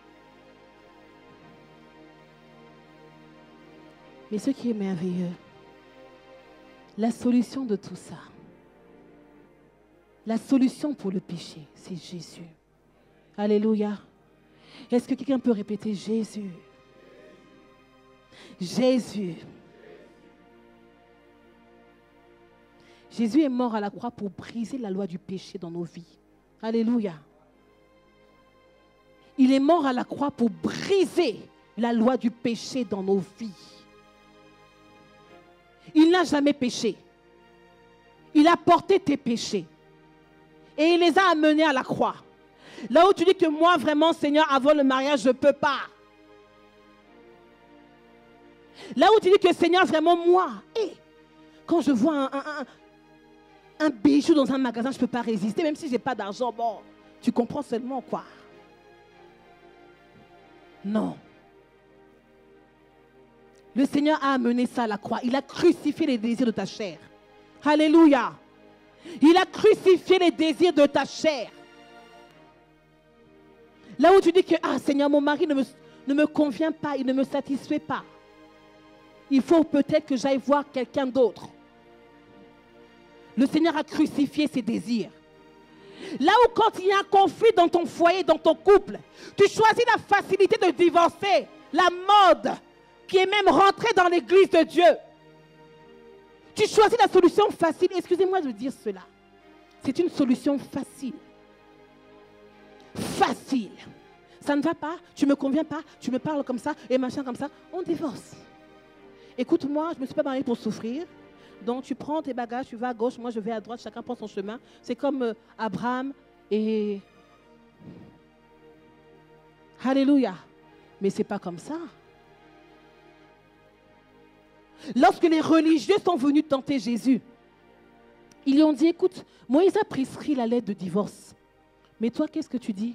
Mais ce qui est merveilleux, la solution de tout ça, la solution pour le péché, c'est Jésus. Alléluia. Est-ce que quelqu'un peut répéter Jésus? Jésus. Jésus est mort à la croix pour briser la loi du péché dans nos vies. Alléluia. Il est mort à la croix pour briser la loi du péché dans nos vies. Il n'a jamais péché. Il a porté tes péchés. Et il les a amenés à la croix. Là où tu dis que moi, vraiment, Seigneur, avant le mariage, je ne peux pas. Là où tu dis que Seigneur, vraiment, moi, quand je vois un bijou dans un magasin, je ne peux pas résister, même si je n'ai pas d'argent. Bon, tu comprends seulement quoi? Non. Le Seigneur a amené ça à la croix. Il a crucifié les désirs de ta chair. Alléluia. Il a crucifié les désirs de ta chair. Là où tu dis que, ah Seigneur, mon mari ne me convient pas, il ne me satisfait pas. Il faut peut-être que j'aille voir quelqu'un d'autre. Le Seigneur a crucifié ses désirs. Là où quand il y a un conflit dans ton foyer, dans ton couple, tu choisis la facilité de divorcer, la mode qui est même rentrée dans l'église de Dieu. Tu choisis la solution facile. Excusez-moi de dire cela. C'est une solution facile. Facile. Ça ne va pas, tu ne me conviens pas, tu me parles comme ça et machin comme ça. On divorce. Écoute-moi, je ne me suis pas mariée pour souffrir. Donc tu prends tes bagages, tu vas à gauche, moi je vais à droite, chacun prend son chemin. C'est comme Abraham et... Alléluia. Mais ce n'est pas comme ça. Lorsque les religieux sont venus tenter Jésus, ils lui ont dit, écoute, Moïse a prescrit la lettre de divorce. Mais toi, qu'est-ce que tu dis?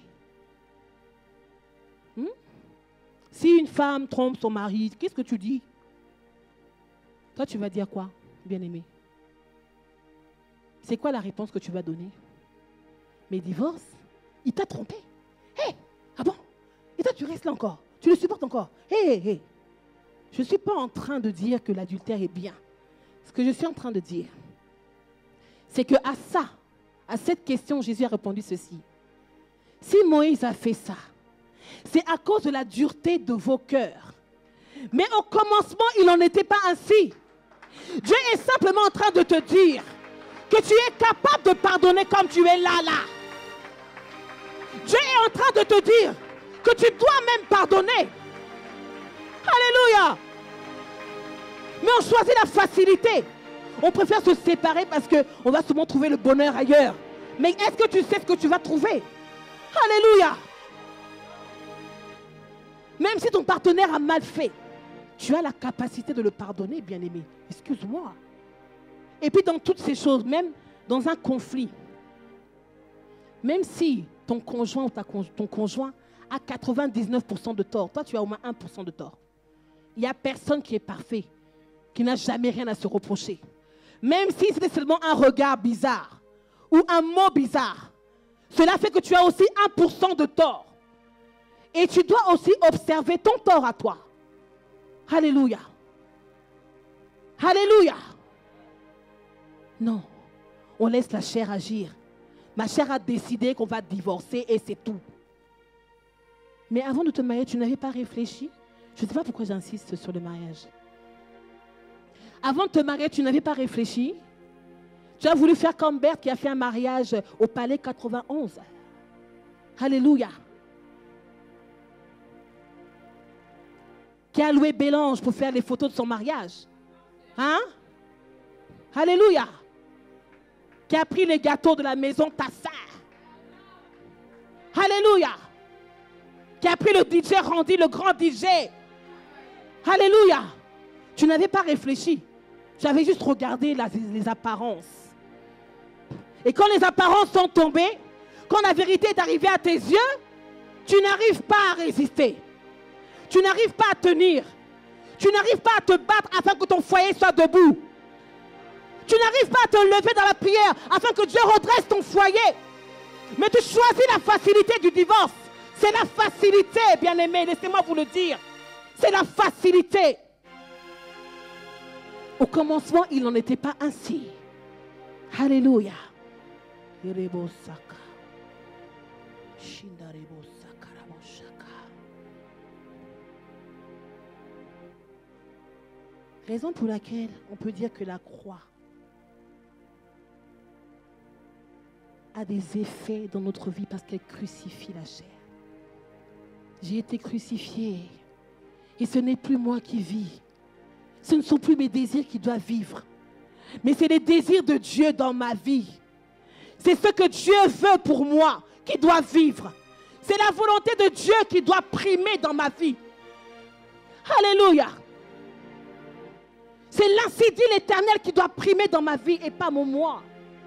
Si une femme trompe son mari, qu'est-ce que tu dis? Toi, tu vas dire quoi, bien-aimé? C'est quoi la réponse que tu vas donner? Mais divorce, il t'a trompé. Hé, ah bon? Et toi, tu restes là encore. Tu le supportes encore. Hé. Je ne suis pas en train de dire que l'adultère est bien. Ce que je suis en train de dire, c'est qu'à ça, à cette question, Jésus a répondu ceci. Si Moïse a fait ça, c'est à cause de la dureté de vos cœurs. Mais au commencement, il n'en était pas ainsi. Dieu est simplement en train de te dire que tu es capable de pardonner comme tu es là. Dieu est en train de te dire que tu dois même pardonner. Alléluia. Mais on choisit la facilité. On préfère se séparer parce qu'on va souvent trouver le bonheur ailleurs. Mais est-ce que tu sais ce que tu vas trouver? Alléluia. Même si ton partenaire a mal fait, tu as la capacité de le pardonner, bien-aimé. Excuse-moi. Et puis dans toutes ces choses, même dans un conflit, même si ton conjoint ou ton conjoint a 99% de tort, toi tu as au moins 1% de tort. Il n'y a personne qui est parfait, qui n'a jamais rien à se reprocher. Même si c'était seulement un regard bizarre ou un mot bizarre, cela fait que tu as aussi 1% de tort. Et tu dois aussi observer ton tort à toi. Alléluia. Alléluia. Non, on laisse la chair agir. Ma chair a décidé qu'on va divorcer et c'est tout. Mais avant de te marier, tu n'avais pas réfléchi? Je ne sais pas pourquoi j'insiste sur le mariage. Avant de te marier, tu n'avais pas réfléchi? Tu as voulu faire comme Berthe qui a fait un mariage au Palais 91. Alléluia. Qui a loué Bélange pour faire les photos de son mariage. Hein? Alléluia. Qui a pris les gâteaux de la maison de ta sœur. Alléluia. Qui a pris le DJ Randy, le grand DJ. Alléluia. Tu n'avais pas réfléchi. Tu avais juste regardé les apparences. Et quand les apparences sont tombées, quand la vérité est arrivée à tes yeux, tu n'arrives pas à résister. Tu n'arrives pas à tenir. Tu n'arrives pas à te battre afin que ton foyer soit debout. Tu n'arrives pas à te lever dans la prière afin que Dieu redresse ton foyer. Mais tu choisis la facilité du divorce. C'est la facilité, bien-aimé. Laissez-moi vous le dire. C'est la facilité. Au commencement, il n'en était pas ainsi. Alléluia. Raison pour laquelle on peut dire que la croix a des effets dans notre vie parce qu'elle crucifie la chair. J'ai été crucifié et ce n'est plus moi qui vis. Ce ne sont plus mes désirs qui doivent vivre, mais c'est les désirs de Dieu dans ma vie. C'est ce que Dieu veut pour moi qui doit vivre. C'est la volonté de Dieu qui doit primer dans ma vie. Alléluia. C'est l'ainsi dit l'Éternel qui doit primer dans ma vie et pas mon moi.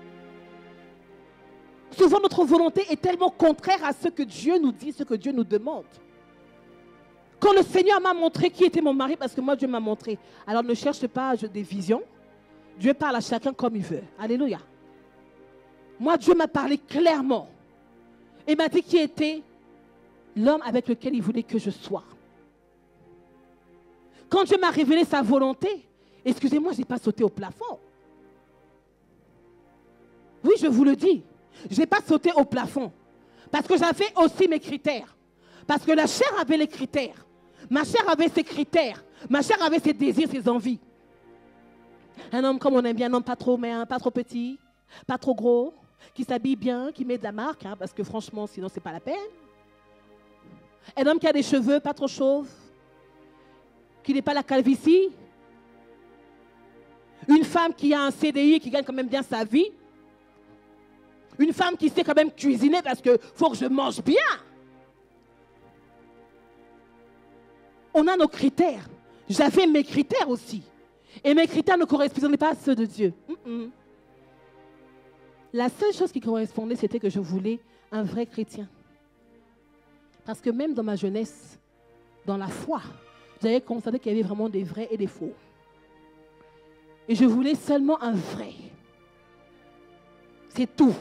Souvent notre volonté est tellement contraire à ce que Dieu nous dit, ce que Dieu nous demande. Quand le Seigneur m'a montré qui était mon mari, parce que moi Dieu m'a montré. Alors ne cherche pas des visions. Dieu parle à chacun comme il veut. Alléluia. Moi Dieu m'a parlé clairement. Et m'a dit qui était l'homme avec lequel il voulait que je sois. Quand Dieu m'a révélé sa volonté, excusez-moi, je n'ai pas sauté au plafond. Oui, je vous le dis, je n'ai pas sauté au plafond. Parce que j'avais aussi mes critères. Parce que la chair avait les critères. Ma chair avait ses critères. Ma chair avait ses désirs, ses envies. Un homme comme on aime bien, un homme pas trop petit, pas trop gros, qui s'habille bien, qui met de la marque, hein, parce que franchement, sinon, ce n'est pas la peine. Un homme qui a des cheveux pas trop chauves, qui n'est pas la calvitie. Une femme qui a un CDI, qui gagne quand même bien sa vie. Une femme qui sait quand même cuisiner parce qu'il faut que je mange bien. On a nos critères. J'avais mes critères aussi. Et mes critères ne correspondaient pas à ceux de Dieu. La seule chose qui correspondait, c'était que je voulais un vrai chrétien. Parce que même dans ma jeunesse, dans la foi, j'avais constaté qu'il y avait vraiment des vrais et des faux. Et je voulais seulement un vrai. C'est tout.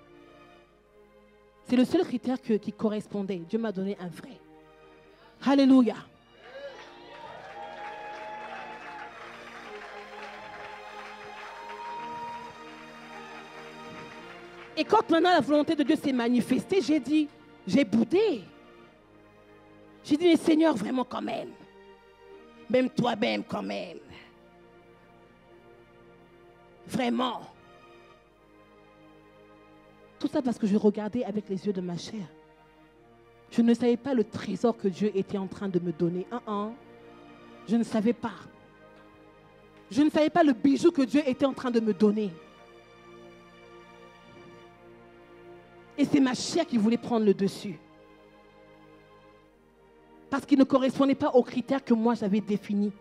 C'est le seul critère qui correspondait. Dieu m'a donné un vrai. Alléluia. Et quand maintenant la volonté de Dieu s'est manifestée, j'ai boudé. J'ai dit, mais Seigneur, vraiment quand même. Même toi-même quand même. Vraiment. Tout ça parce que je regardais avec les yeux de ma chair. Je ne savais pas le trésor que Dieu était en train de me donner. Je ne savais pas. Je ne savais pas le bijou que Dieu était en train de me donner. Et c'est ma chair qui voulait prendre le dessus. Parce qu'il ne correspondait pas aux critères que moi j'avais définis.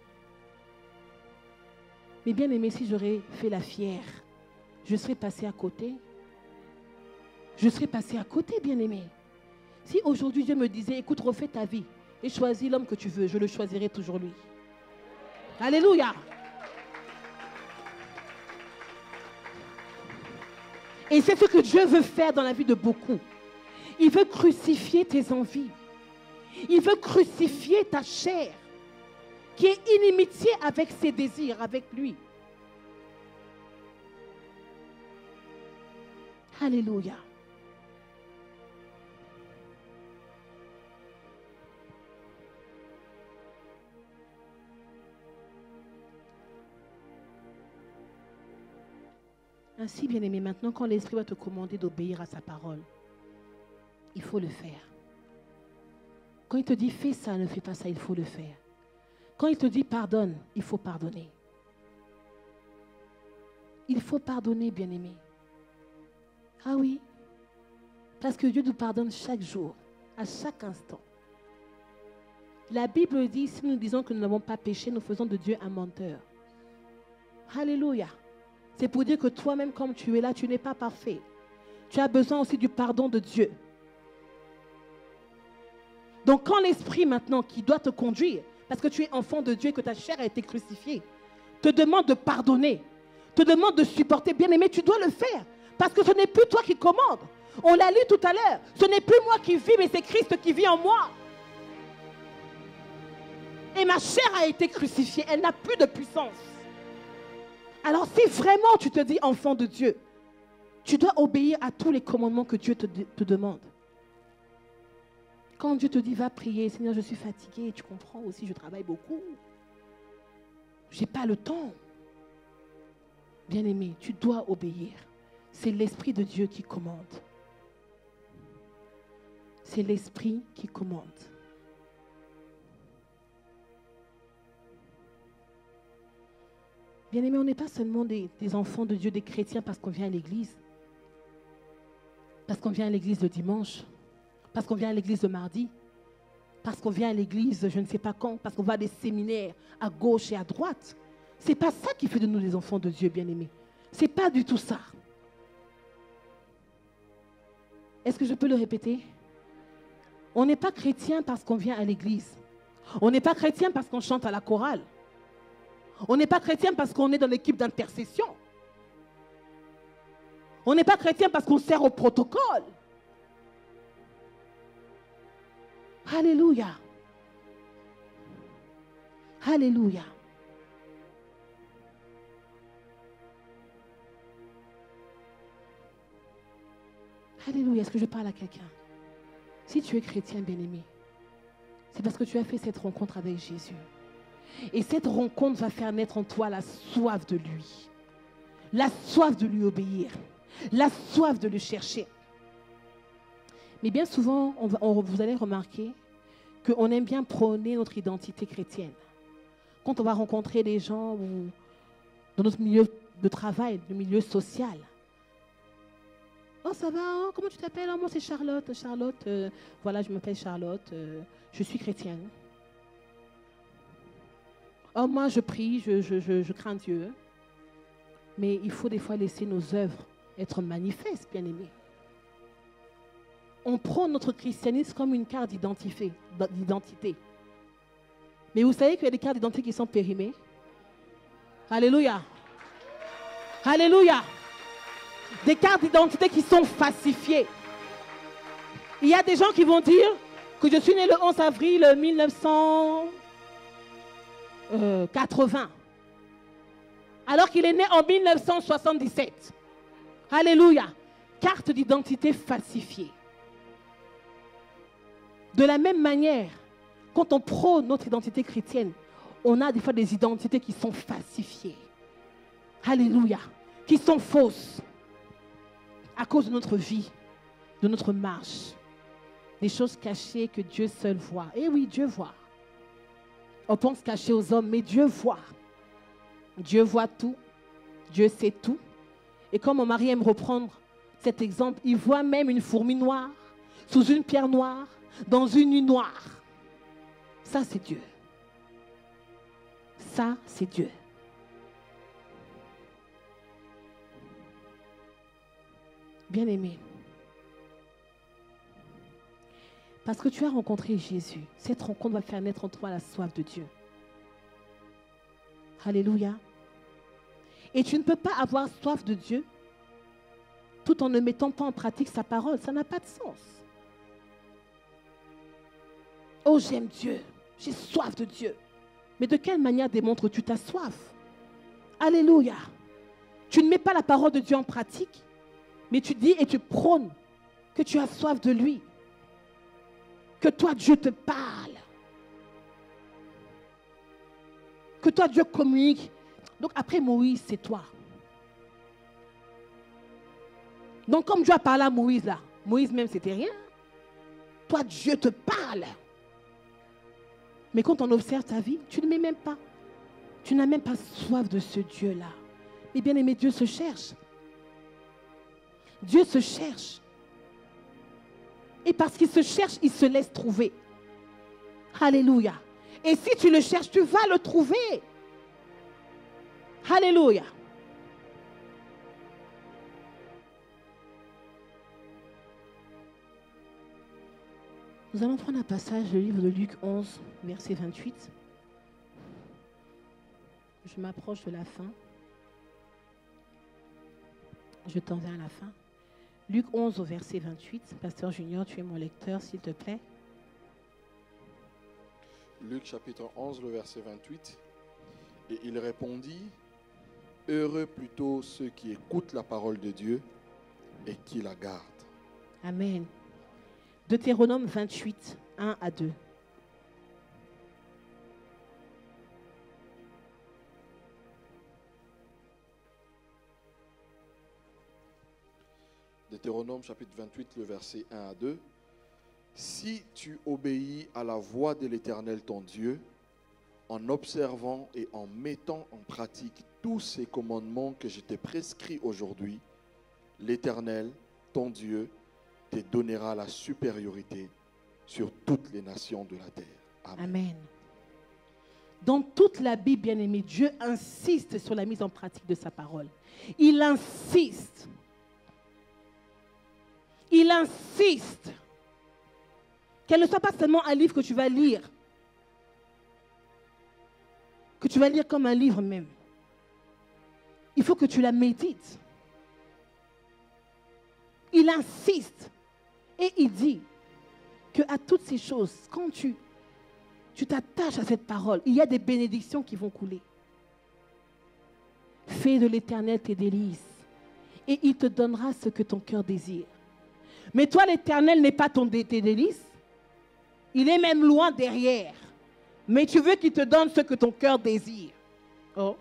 Mais bien aimé, si j'aurais fait la fière, je serais passée à côté. Je serais passée à côté, bien aimé. Si aujourd'hui Dieu me disait, écoute, refais ta vie et choisis l'homme que tu veux, je le choisirai toujours lui. Alléluia. Et c'est ce que Dieu veut faire dans la vie de beaucoup. Il veut crucifier tes envies. Il veut crucifier ta chair, qui est inimitié avec ses désirs, avec lui. Alléluia. Ainsi, bien-aimé, maintenant, quand l'Esprit va te commander d'obéir à sa parole, il faut le faire. Quand il te dit fais ça, ne fais pas ça, il faut le faire. Quand il te dit pardonne, il faut pardonner. Il faut pardonner, bien-aimé. Ah oui, parce que Dieu nous pardonne chaque jour, à chaque instant. La Bible dit, si nous disons que nous n'avons pas péché, nous faisons de Dieu un menteur. Alléluia. C'est pour dire que toi-même, comme tu es là, tu n'es pas parfait. Tu as besoin aussi du pardon de Dieu. Donc quand l'Esprit maintenant qui doit te conduire, parce que tu es enfant de Dieu et que ta chair a été crucifiée, te demande de pardonner, te demande de supporter, bien aimé, tu dois le faire. Parce que ce n'est plus toi qui commandes. On l'a lu tout à l'heure. Ce n'est plus moi qui vis, mais c'est Christ qui vit en moi. Et ma chair a été crucifiée. Elle n'a plus de puissance. Alors si vraiment tu te dis enfant de Dieu, tu dois obéir à tous les commandements que Dieu te demande. Quand Dieu te dit va prier, Seigneur, je suis fatigué, tu comprends aussi, je travaille beaucoup. Je n'ai pas le temps. Bien-aimé, tu dois obéir. C'est l'Esprit de Dieu qui commande. C'est l'Esprit qui commande. Bien-aimé, on n'est pas seulement des enfants de Dieu, des chrétiens parce qu'on vient à l'église. Parce qu'on vient à l'église le dimanche. Parce qu'on vient à l'église le mardi. Parce qu'on vient à l'église je ne sais pas quand. Parce qu'on va à des séminaires à gauche et à droite. Ce n'est pas ça qui fait de nous des enfants de Dieu, bien-aimés. Ce n'est pas du tout ça. Est-ce que je peux le répéter? On n'est pas chrétien parce qu'on vient à l'église. On n'est pas chrétien parce qu'on chante à la chorale. On n'est pas chrétien parce qu'on est dans l'équipe d'intercession. On n'est pas chrétien parce qu'on sert au protocole. Alléluia. Alléluia. Alléluia. Est-ce que je parle à quelqu'un? Si tu es chrétien, bien-aimé, c'est parce que tu as fait cette rencontre avec Jésus. Et cette rencontre va faire naître en toi la soif de lui. La soif de lui obéir. La soif de le chercher. Mais bien souvent, vous allez remarquer qu'on aime bien prôner notre identité chrétienne. Quand on va rencontrer des gens ou dans notre milieu de travail, le milieu social. Oh, ça va, oh, comment tu t'appelles? Oh, moi, c'est Charlotte. Charlotte, voilà, je m'appelle Charlotte, je suis chrétienne. Oh, moi, je prie, je crains Dieu. Mais il faut des fois laisser nos œuvres être manifestes, bien-aimés. On prend notre christianisme comme une carte d'identité. Mais vous savez qu'il y a des cartes d'identité qui sont périmées? Alléluia. Alléluia. Des cartes d'identité qui sont falsifiées. Il y a des gens qui vont dire que je suis né le 11 avril 1980. Alors qu'il est né en 1977. Alléluia. Carte d'identité falsifiée. De la même manière, quand on prône notre identité chrétienne, on a des fois des identités qui sont falsifiées. Alléluia. Qui sont fausses. À cause de notre vie, de notre marche. Des choses cachées que Dieu seul voit. Eh oui, Dieu voit. On pense cacher aux hommes, mais Dieu voit. Dieu voit tout. Dieu sait tout. Et comme mon mari aime reprendre cet exemple, il voit même une fourmi noire, sous une pierre noire, dans une nuit noire. Ça, c'est Dieu. Ça, c'est Dieu. Bien-aimé, parce que tu as rencontré Jésus, cette rencontre va faire naître en toi la soif de Dieu. Alléluia. Et tu ne peux pas avoir soif de Dieu tout en ne mettant pas en pratique sa parole. Ça n'a pas de sens. Oh, j'aime Dieu. J'ai soif de Dieu. Mais de quelle manière démontres-tu ta soif? Alléluia. Tu ne mets pas la parole de Dieu en pratique, mais tu dis et tu prônes que tu as soif de lui. Que toi, Dieu te parle. Que toi, Dieu communique. Donc après Moïse, c'est toi. Donc comme Dieu a parlé à Moïse là, Moïse même c'était rien. Toi, Dieu te parle. Mais quand on observe ta vie, tu ne mets même pas. Tu n'as même pas soif de ce Dieu-là. Mais bien aimé, Dieu se cherche. Dieu se cherche. Et parce qu'il se cherche, il se laisse trouver. Alléluia. Et si tu le cherches, tu vas le trouver. Alléluia. Nous allons prendre un passage du livre de Luc 11, verset 28. Je m'approche de la fin. Je t'en vais à la fin. Luc 11 au verset 28. Pasteur Junior, tu es mon lecteur, s'il te plaît. Luc chapitre 11, le verset 28. Et il répondit, « Heureux plutôt ceux qui écoutent la parole de Dieu et qui la gardent. » Amen. Deutéronome 28, 1 à 2. Deutéronome chapitre 28, le verset 1 à 2. « Si tu obéis à la voix de l'Éternel ton Dieu, en observant et en mettant en pratique tous ces commandements que je t'ai prescrits aujourd'hui, l'Éternel, ton Dieu, te donnera la supériorité sur toutes les nations de la terre. » Amen. Amen. Dans toute la Bible, bien-aimé, Dieu insiste sur la mise en pratique de sa parole. Il insiste. Il insiste. Qu'elle ne soit pas seulement un livre que tu vas lire. Que tu vas lire comme un livre même. Il faut que tu la médites. Il insiste. Et il dit qu'à toutes ces choses, quand tu t'attaches à cette parole, il y a des bénédictions qui vont couler. Fais de l'Éternel tes délices et il te donnera ce que ton cœur désire. Mais toi, l'Éternel n'est pas tes délices. Il est même loin derrière. Mais tu veux qu'il te donne ce que ton cœur désire. Oh.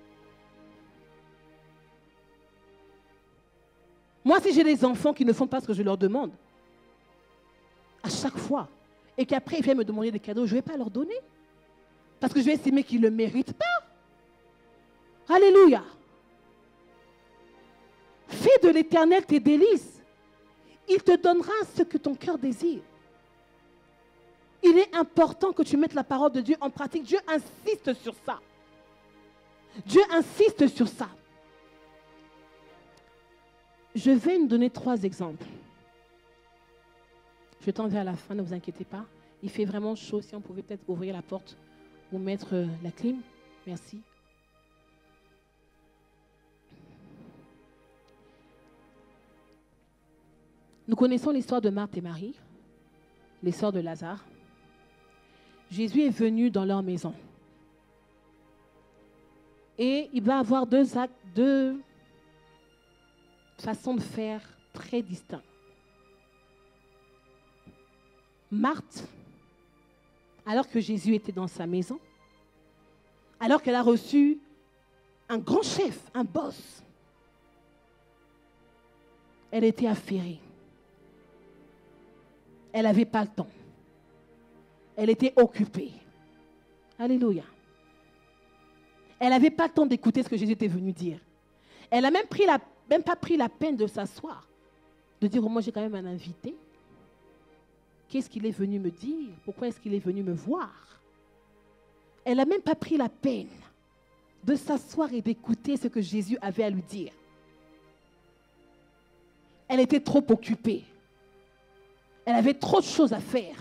Moi, si j'ai des enfants qui ne font pas ce que je leur demande, à chaque fois, et qu'après ils viennent me demander des cadeaux, je ne vais pas leur donner. Parce que je vais estimer qu'ils ne le méritent pas. Alléluia. Fais de l'Éternel tes délices. Il te donnera ce que ton cœur désire. Il est important que tu mettes la parole de Dieu en pratique. Dieu insiste sur ça. Dieu insiste sur ça. Je vais nous donner 3 exemples. Je t'en vais à la fin, ne vous inquiétez pas. Il fait vraiment chaud. Si on pouvait peut-être ouvrir la porte ou mettre la clim. Merci. Nous connaissons l'histoire de Marthe et Marie, les sœurs de Lazare. Jésus est venu dans leur maison. Et il va avoir 2 façons de faire très distinctes. Marthe, alors que Jésus était dans sa maison, alors qu'elle a reçu un grand chef, un boss, elle était affairée. Elle n'avait pas le temps. Elle était occupée. Alléluia. Elle n'avait pas le temps d'écouter ce que Jésus était venu dire. Elle n'a même pas pris la peine de s'asseoir, de dire, oh, moi j'ai quand même un invité. Qu'est-ce qu'il est venu me dire? Pourquoi est-ce qu'il est venu me voir? Elle n'a même pas pris la peine de s'asseoir et d'écouter ce que Jésus avait à lui dire. Elle était trop occupée. Elle avait trop de choses à faire.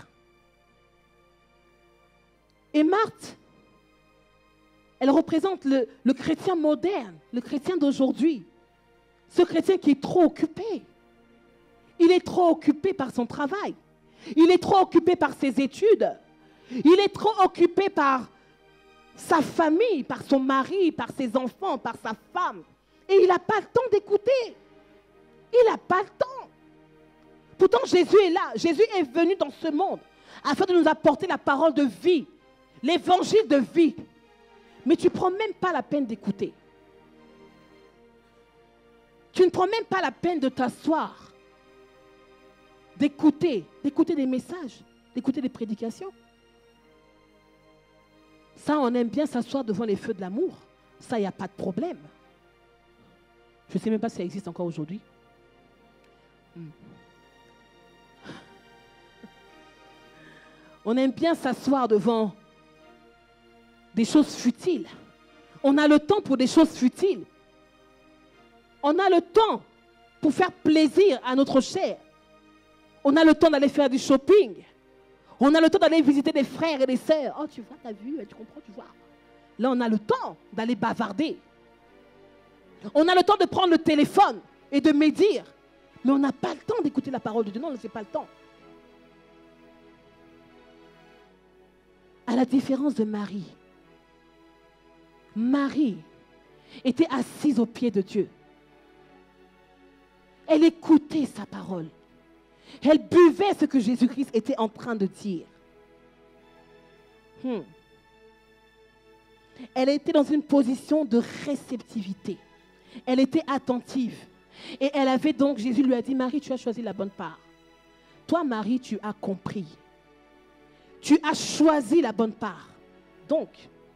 Et Marthe, elle représente le chrétien moderne, le chrétien d'aujourd'hui. Ce chrétien qui est trop occupé. Il est trop occupé par son travail. Il est trop occupé par ses études. Il est trop occupé par sa famille, par son mari, par ses enfants, par sa femme. Et il n'a pas le temps d'écouter. Il n'a pas le temps. Pourtant, Jésus est là. Jésus est venu dans ce monde afin de nous apporter la parole de vie, l'évangile de vie. Mais tu ne prends même pas la peine d'écouter. Tu ne prends même pas la peine de t'asseoir, d'écouter des messages, d'écouter des prédications. Ça, on aime bien s'asseoir devant les feux de l'amour. Ça, il n'y a pas de problème. Je ne sais même pas si ça existe encore aujourd'hui. On aime bien s'asseoir devant des choses futiles. On a le temps pour des choses futiles. On a le temps pour faire plaisir à notre chair. On a le temps d'aller faire du shopping. On a le temps d'aller visiter des frères et des sœurs. Oh, tu vois, tu as vu, tu comprends, tu vois. Là, on a le temps d'aller bavarder. On a le temps de prendre le téléphone et de médire. Mais on n'a pas le temps d'écouter la parole de Dieu. Non, ce n'est pas le temps. À la différence de Marie. Marie était assise aux pieds de Dieu. Elle écoutait sa parole. Elle buvait ce que Jésus-Christ était en train de dire. Elle était dans une position de réceptivité. Elle était attentive. Et elle avait donc, Jésus lui a dit, Marie, tu as choisi la bonne part. Toi, Marie, tu as compris. Tu as choisi la bonne part. Donc,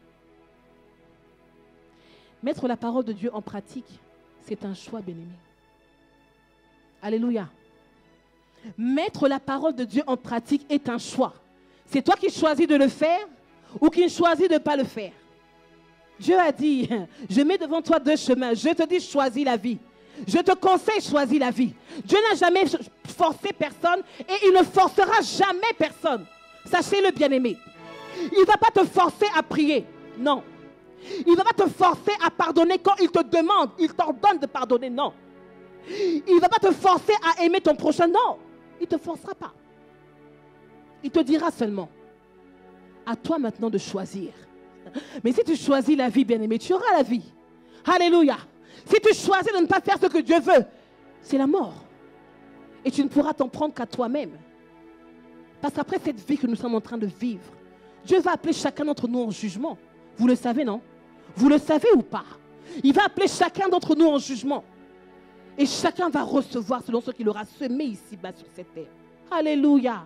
mettre la parole de Dieu en pratique, c'est un choix, bien-aimé. Alléluia. Mettre la parole de Dieu en pratique est un choix. C'est toi qui choisis de le faire ou qui choisis de ne pas le faire. Dieu a dit, je mets devant toi 2 chemins. Je te dis, choisis la vie. Je te conseille, choisis la vie. Dieu n'a jamais forcé personne et il ne forcera jamais personne. Sachez-le, bien-aimé. Il ne va pas te forcer à prier. Non. Il ne va pas te forcer à pardonner quand il te demande, il t'ordonne de pardonner. Non. Il ne va pas te forcer à aimer ton prochain. Non. Il ne te forcera pas. Il te dira seulement. À toi maintenant de choisir. Mais si tu choisis la vie, bien-aimé, tu auras la vie. Alléluia. Si tu choisis de ne pas faire ce que Dieu veut, c'est la mort. Et tu ne pourras t'en prendre qu'à toi-même. Parce qu'après cette vie que nous sommes en train de vivre, Dieu va appeler chacun d'entre nous en jugement. Vous le savez, non? Vous le savez ou pas? Il va appeler chacun d'entre nous en jugement. Et chacun va recevoir selon ce qu'il aura semé ici-bas sur cette terre. Alléluia.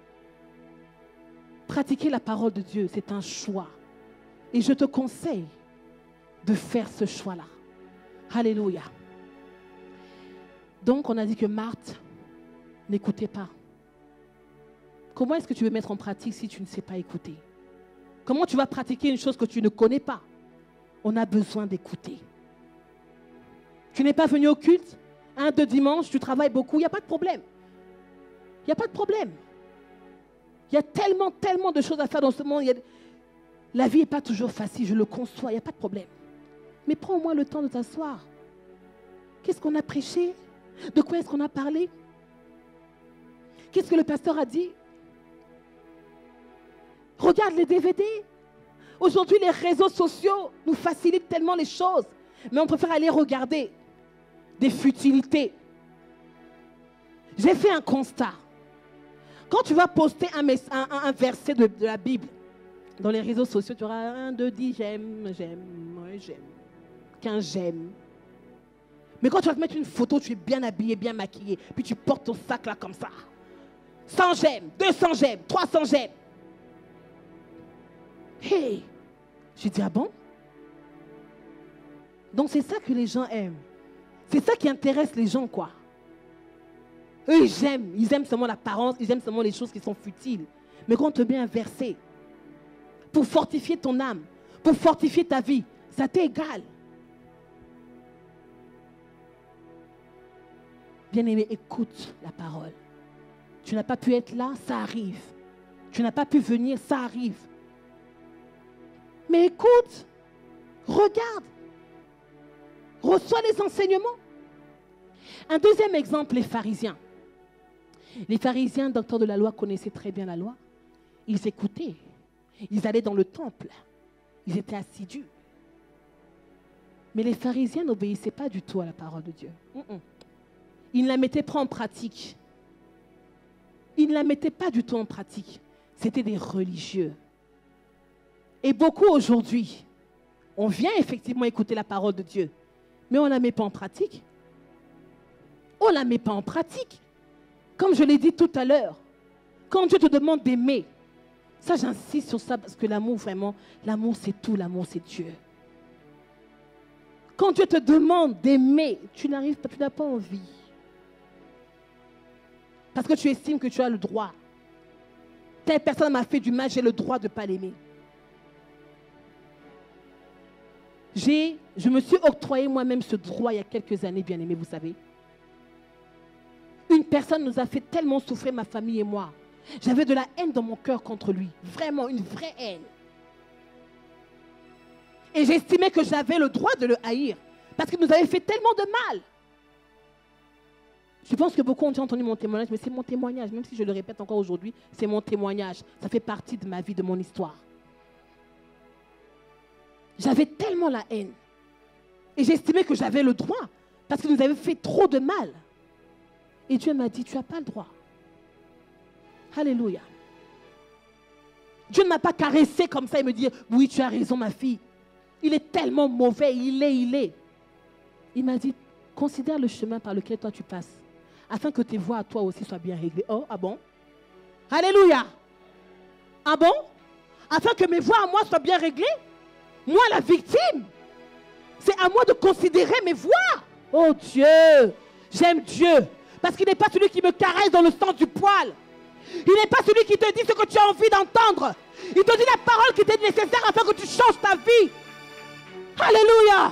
Pratiquer la parole de Dieu, c'est un choix. Et je te conseille de faire ce choix-là. Alléluia. Donc, on a dit que Marthe n'écoutait pas. Comment est-ce que tu veux mettre en pratique si tu ne sais pas écouter? Comment tu vas pratiquer une chose que tu ne connais pas? On a besoin d'écouter. Tu n'es pas venu au culte, 1, 2 dimanches, tu travailles beaucoup, il n'y a pas de problème. Il n'y a pas de problème. Il y a tellement de choses à faire dans ce monde. La vie n'est pas toujours facile, je le conçois, il n'y a pas de problème. Mais prends au moins le temps de t'asseoir. Qu'est-ce qu'on a prêché? De quoi est-ce qu'on a parlé? Qu'est-ce que le pasteur a dit? Regarde les DVD. Aujourd'hui, les réseaux sociaux nous facilitent tellement les choses. Mais on préfère aller regarder des futilités. J'ai fait un constat. Quand tu vas poster un verset de la Bible dans les réseaux sociaux, tu auras 1, 2, 10, j'aime, ouais, j'aime. 15 j'aime. Mais quand tu vas te mettre une photo, tu es bien habillé, bien maquillé, puis tu portes ton sac là comme ça. 100 j'aime, 200 j'aime, 300 j'aime. Hey! J'ai dit, ah bon? Donc c'est ça que les gens aiment. C'est ça qui intéresse les gens, quoi. Eux, ils aiment seulement l'apparence, ils aiment seulement les choses qui sont futiles. Mais quand on te met un verset pour fortifier ton âme, pour fortifier ta vie, ça t'est égal. Bien-aimé, écoute la parole. Tu n'as pas pu être là, ça arrive. Tu n'as pas pu venir, ça arrive. Mais écoute, regarde, reçois les enseignements. Un deuxième exemple, les pharisiens. Les pharisiens, docteurs de la loi, connaissaient très bien la loi. Ils écoutaient. Ils allaient dans le temple. Ils étaient assidus. Mais les pharisiens n'obéissaient pas du tout à la parole de Dieu. Ils ne la mettaient pas en pratique. Ils ne la mettaient pas du tout en pratique. C'était des religieux. Et beaucoup aujourd'hui, on vient effectivement écouter la parole de Dieu, mais on ne la met pas en pratique. On ne la met pas en pratique. Comme je l'ai dit tout à l'heure, quand Dieu te demande d'aimer, ça j'insiste sur ça parce que l'amour vraiment, l'amour c'est tout, l'amour c'est Dieu. Quand Dieu te demande d'aimer, tu n'as pas envie. Parce que tu estimes que tu as le droit. Telle personne m'a fait du mal, j'ai le droit de ne pas l'aimer. Je me suis octroyé moi-même ce droit il y a quelques années, bien aimé, vous savez. Une personne nous a fait tellement souffrir, ma famille et moi. J'avais de la haine dans mon cœur contre lui. Vraiment, une vraie haine. Et j'estimais que j'avais le droit de le haïr. Parce qu'il nous avait fait tellement de mal. Je pense que beaucoup ont entendu mon témoignage, mais c'est mon témoignage. Même si je le répète encore aujourd'hui, c'est mon témoignage. Ça fait partie de ma vie, de mon histoire. J'avais tellement la haine. Et j'estimais que j'avais le droit. Parce qu'il nous avait fait trop de mal. Et Dieu m'a dit, tu n'as pas le droit. Alléluia. Dieu ne m'a pas caressé comme ça et me dit, oui, tu as raison, ma fille. Il est tellement mauvais, il est. Il m'a dit, considère le chemin par lequel toi tu passes, afin que tes voies à toi aussi soient bien réglées. Oh, ah bon? Alléluia. Ah bon? Afin que mes voies à moi soient bien réglées? Moi, la victime, c'est à moi de considérer mes voies. Oh Dieu, j'aime Dieu. Parce qu'il n'est pas celui qui me caresse dans le sens du poil. Il n'est pas celui qui te dit ce que tu as envie d'entendre. Il te dit la parole qui t'est nécessaire afin que tu changes ta vie. Alléluia.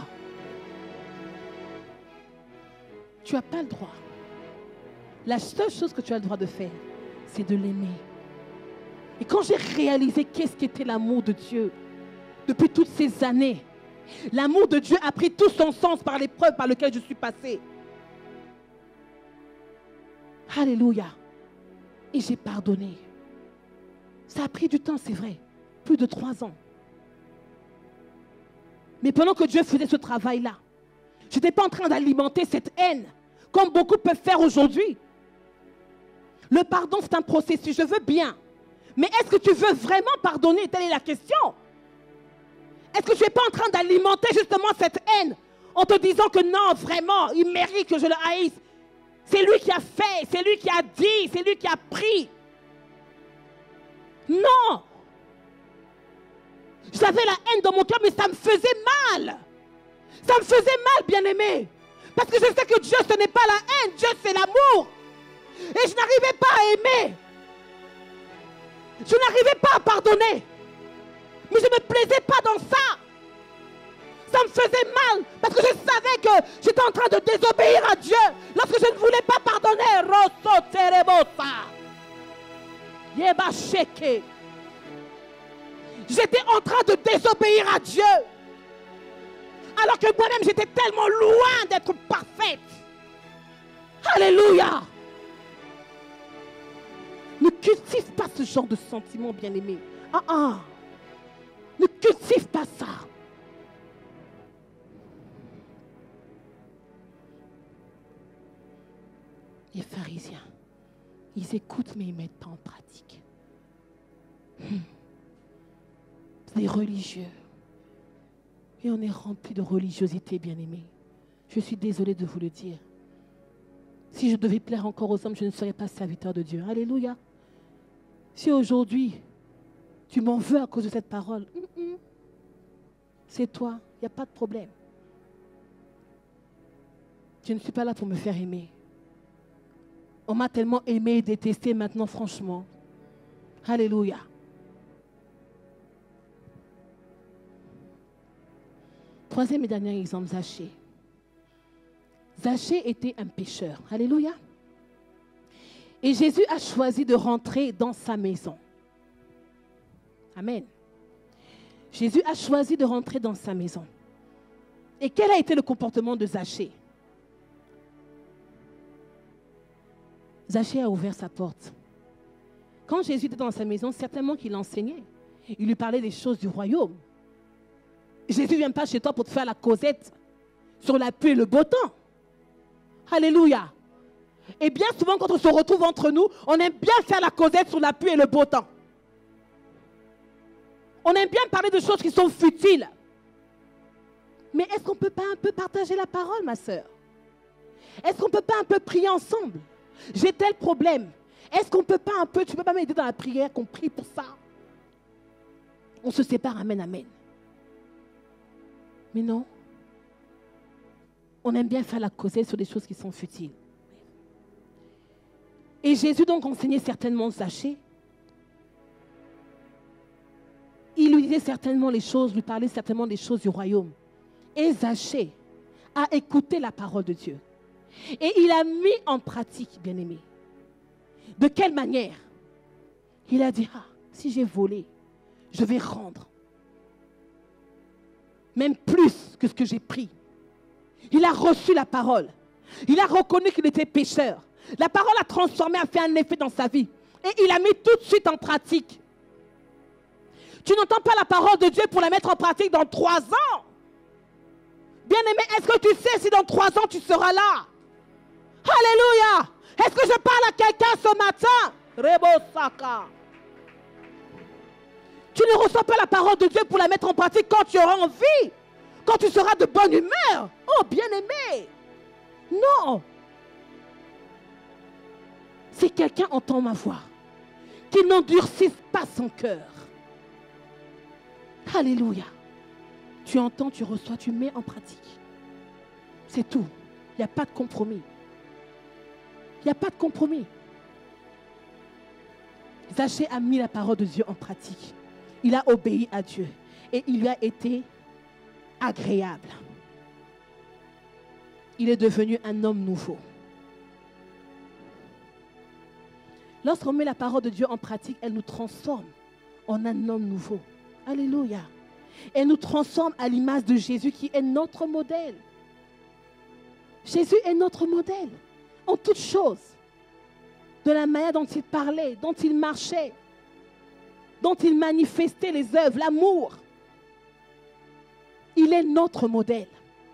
Tu n'as pas le droit. La seule chose que tu as le droit de faire, c'est de l'aimer. Et quand j'ai réalisé qu'est-ce qu'était l'amour de Dieu, depuis toutes ces années, l'amour de Dieu a pris tout son sens par l'épreuve par laquelle je suis passée. Alléluia. Et j'ai pardonné. Ça a pris du temps, c'est vrai. Plus de 3 ans. Mais pendant que Dieu faisait ce travail-là, je n'étais pas en train d'alimenter cette haine, comme beaucoup peuvent faire aujourd'hui. Le pardon, c'est un processus, je veux bien. Mais est-ce que tu veux vraiment pardonner? Telle est la question. Est-ce que tu n'es pas en train d'alimenter justement cette haine en te disant que non, vraiment, il mérite que je le haïsse. C'est lui qui a fait, c'est lui qui a dit, c'est lui qui a pris. Non. J'avais la haine dans mon cœur, mais ça me faisait mal. Ça me faisait mal, bien-aimé. Parce que je sais que Dieu, ce n'est pas la haine, Dieu, c'est l'amour. Et je n'arrivais pas à aimer. Je n'arrivais pas à pardonner. Mais je ne me plaisais pas dans ça. Ça me faisait mal parce que je savais que j'étais en train de désobéir à Dieu lorsque je ne voulais pas pardonner. Rosso terebosa. Yeba sheke. J'étais en train de désobéir à Dieu. Alors que moi-même j'étais tellement loin d'être parfaite. Alléluia. Ne cultive pas ce genre de sentiment, bien-aimé. Ne cultive pas ça. Les pharisiens, ils écoutent mais ils ne mettent pas en pratique. Les religieux. Et on est rempli de religiosité, bien-aimé. Je suis désolée de vous le dire. Si je devais plaire encore aux hommes, je ne serais pas serviteur de Dieu. Alléluia. Si aujourd'hui, tu m'en veux à cause de cette parole, c'est toi, il n'y a pas de problème. Je ne suis pas là pour me faire aimer. On m'a tellement aimé et détesté maintenant, franchement. Alléluia. Troisième et dernier exemple, Zachée. Zachée était un pécheur. Alléluia. Et Jésus a choisi de rentrer dans sa maison. Amen. Jésus a choisi de rentrer dans sa maison. Et quel a été le comportement de Zachée? Zachée a ouvert sa porte. Quand Jésus était dans sa maison, certainement qu'il enseignait. Il lui parlait des choses du royaume. Jésus ne vient pas chez toi pour te faire la causette sur la pluie et le beau temps. Alléluia. Et bien souvent, quand on se retrouve entre nous, on aime bien faire la causette sur la pluie et le beau temps. On aime bien parler de choses qui sont futiles. Mais est-ce qu'on ne peut pas un peu partager la parole, ma sœur? Est-ce qu'on ne peut pas un peu prier ensemble? J'ai tel problème. Est-ce qu'on ne peut pas un peu, tu ne peux pas m'aider dans la prière, qu'on prie pour ça? On se sépare, amen, amen. Mais non. On aime bien faire la causette sur des choses qui sont futiles. Et Jésus donc enseignait certainement Zachée. Il lui disait certainement les choses, lui parlait certainement des choses du royaume. Et Zachée a écouté la parole de Dieu. Et il a mis en pratique, bien-aimé. De quelle manière? Il a dit, si j'ai volé, je vais rendre. Même plus que ce que j'ai pris. Il a reçu la parole. Il a reconnu qu'il était pécheur. La parole a transformé, a fait un effet dans sa vie. Et il a mis tout de suite en pratique. Tu n'entends pas la parole de Dieu pour la mettre en pratique dans 3 ans. Bien-aimé, est-ce que tu sais si dans 3 ans tu seras là? Alléluia! Est-ce que je parle à quelqu'un ce matin? Rebosaka. Tu ne reçois pas la parole de Dieu pour la mettre en pratique quand tu auras envie, quand tu seras de bonne humeur. Oh, bien-aimé! Non! Si quelqu'un entend ma voix, qu'il n'endurcisse pas son cœur. Alléluia. Tu entends, tu reçois, tu mets en pratique. C'est tout. Il n'y a pas de compromis. Il n'y a pas de compromis. Zachée a mis la parole de Dieu en pratique. Il a obéi à Dieu. Et il lui a été agréable. Il est devenu un homme nouveau. Lorsqu'on met la parole de Dieu en pratique, elle nous transforme en un homme nouveau. Alléluia. Elle nous transforme à l'image de Jésus qui est notre modèle. Jésus est notre modèle en toutes choses. De la manière dont il parlait, dont il marchait. dont il manifestait les œuvres, l'amour. Il est notre modèle.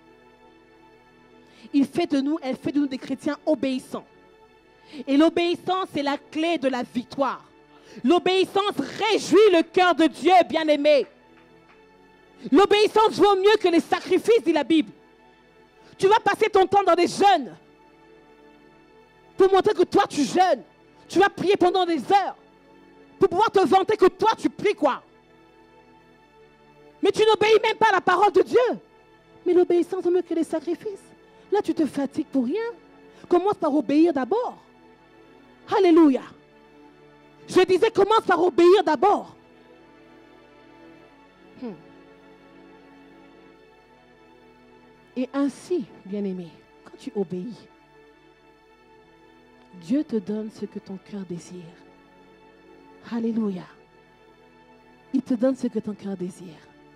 Elle fait de nous des chrétiens obéissants. Et l'obéissance est la clé de la victoire. L'obéissance réjouit le cœur de Dieu, bien-aimé. L'obéissance vaut mieux que les sacrifices, dit la Bible. Tu vas passer ton temps dans des jeûnes pour montrer que toi tu jeûnes. Tu vas prier pendant des heures pour pouvoir te vanter que toi tu pries quoi. Mais tu n'obéis même pas à la parole de Dieu. Mais l'obéissance vaut mieux que les sacrifices. Là tu te fatigues pour rien. Commence par obéir d'abord. Alléluia. Je disais commence par obéir d'abord. Et ainsi, bien-aimé, quand tu obéis, Dieu te donne ce que ton cœur désire. Alléluia. Il te donne ce que ton cœur désire.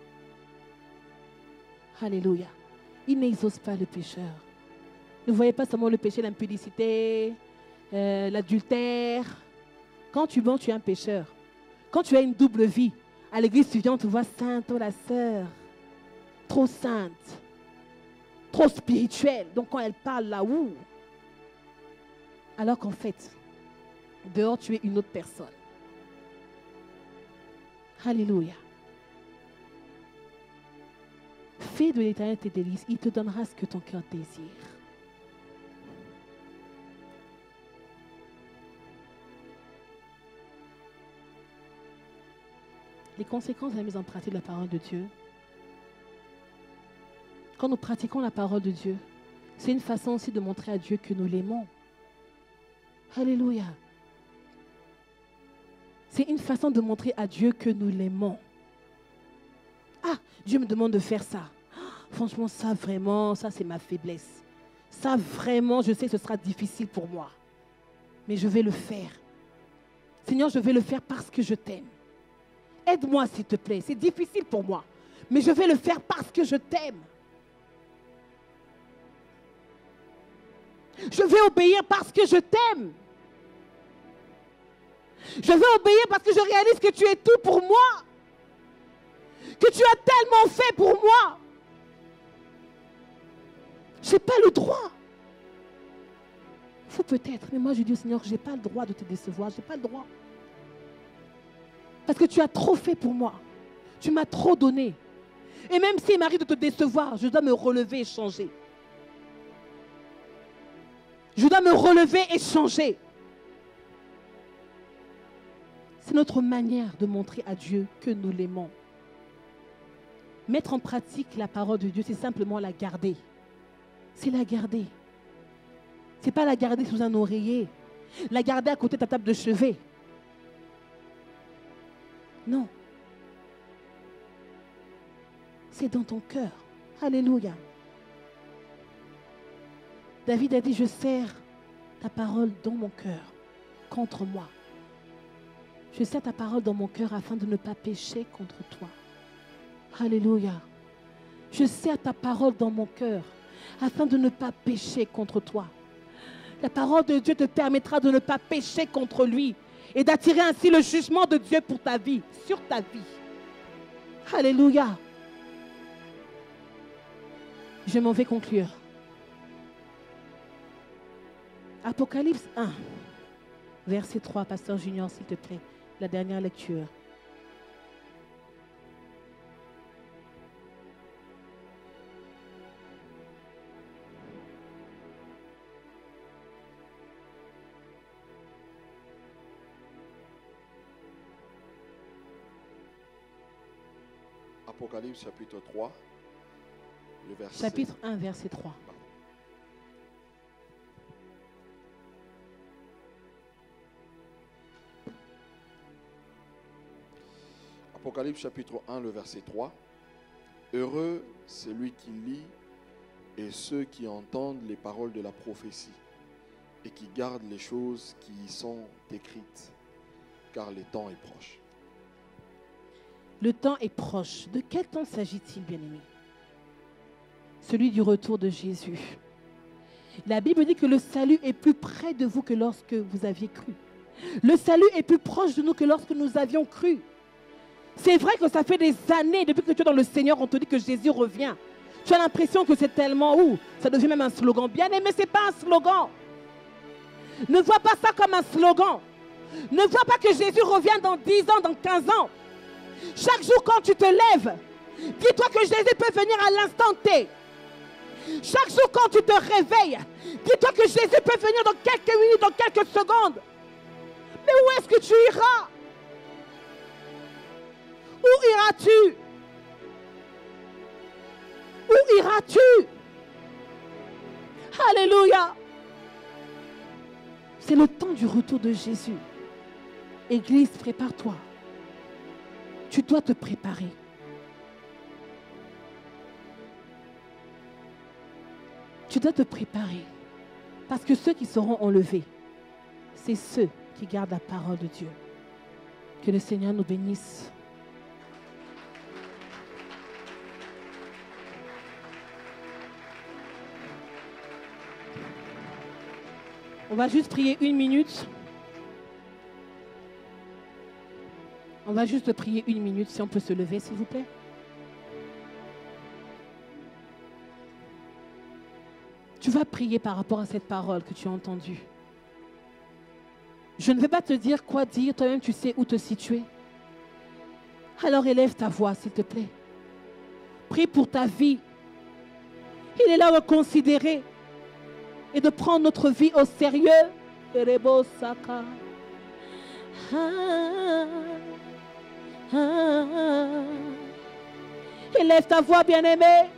Alléluia. Il n'exauce pas le pécheur. Ne voyez pas seulement le péché, l'impudicité, l'adultère. Quand tu mens, tu es un pécheur. Quand tu as une double vie, à l'église tu viens, on te voit sainte, oh la sœur, trop sainte. Trop spirituelle. Donc quand elle parle là, ouh. Alors qu'en fait, dehors tu es une autre personne. Alléluia. Fais de l'Éternel tes délices. Il te donnera ce que ton cœur désire. Les conséquences de la mise en pratique de la parole de Dieu. Quand nous pratiquons la parole de Dieu, c'est une façon aussi de montrer à Dieu que nous l'aimons. Alléluia. C'est une façon de montrer à Dieu que nous l'aimons. Ah, Dieu me demande de faire ça. Franchement, ça vraiment, ça c'est ma faiblesse. Ça vraiment, je sais que ce sera difficile pour moi. Mais je vais le faire. Seigneur, je vais le faire parce que je t'aime. Aide-moi s'il te plaît. C'est difficile pour moi. Mais je vais le faire parce que je t'aime. Je vais obéir parce que je t'aime. Je vais obéir parce que je réalise que tu es tout pour moi. Que tu as tellement fait pour moi. Je n'ai pas le droit. Il faut peut-être, mais moi je dis au Seigneur, je n'ai pas le droit de te décevoir. Je n'ai pas le droit. Parce que tu as trop fait pour moi. Tu m'as trop donné. Et même s'il m'arrive de te décevoir, je dois me relever et changer. Je dois me relever et changer. C'est notre manière de montrer à Dieu que nous l'aimons. Mettre en pratique la parole de Dieu, c'est simplement la garder. C'est la garder. Ce n'est pas la garder sous un oreiller. La garder à côté de ta table de chevet. Non. C'est dans ton cœur. Alléluia. David a dit, je serre ta parole dans mon cœur contre moi. Je serre ta parole dans mon cœur afin de ne pas pécher contre toi. Alléluia. Je serre ta parole dans mon cœur afin de ne pas pécher contre toi. La parole de Dieu te permettra de ne pas pécher contre lui et d'attirer ainsi le jugement de Dieu pour ta vie, sur ta vie. Alléluia. Je m'en vais conclure. Apocalypse 1, verset 3, Pasteur Junior, s'il te plaît, la dernière lecture. Apocalypse chapitre 3, le verset... Chapitre 1, verset 3. Apocalypse chapitre 1, le verset 3. Heureux celui qui lit et ceux qui entendent les paroles de la prophétie et qui gardent les choses qui y sont écrites, car le temps est proche. Le temps est proche. De quel temps s'agit-il, bien-aimé? Celui du retour de Jésus. La Bible dit que le salut est plus près de vous que lorsque vous aviez cru. Le salut est plus proche de nous que lorsque nous avions cru. C'est vrai que ça fait des années, depuis que tu es dans le Seigneur, on te dit que Jésus revient. Tu as l'impression que c'est tellement ça devient même un slogan. Bien aimé, ce n'est pas un slogan. Ne vois pas ça comme un slogan. Ne vois pas que Jésus revient dans 10 ans, dans 15 ans. Chaque jour quand tu te lèves, dis-toi que Jésus peut venir à l'instant T. Chaque jour quand tu te réveilles, dis-toi que Jésus peut venir dans quelques minutes, dans quelques secondes. Mais où est-ce que tu iras? Où iras-tu? Où iras-tu? Alléluia. C'est le temps du retour de Jésus. Église, prépare-toi. Tu dois te préparer. Tu dois te préparer. Parce que ceux qui seront enlevés, c'est ceux qui gardent la parole de Dieu. Que le Seigneur nous bénisse. On va juste prier 1 minute. On va juste prier 1 minute, si on peut se lever, s'il vous plaît. Tu vas prier par rapport à cette parole que tu as entendue. Je ne vais pas te dire quoi dire, toi-même tu sais où te situer. Alors élève ta voix, s'il te plaît. Prie pour ta vie. Il est là de considérer et de prendre notre vie au sérieux. Élève ta voix, bien-aimé.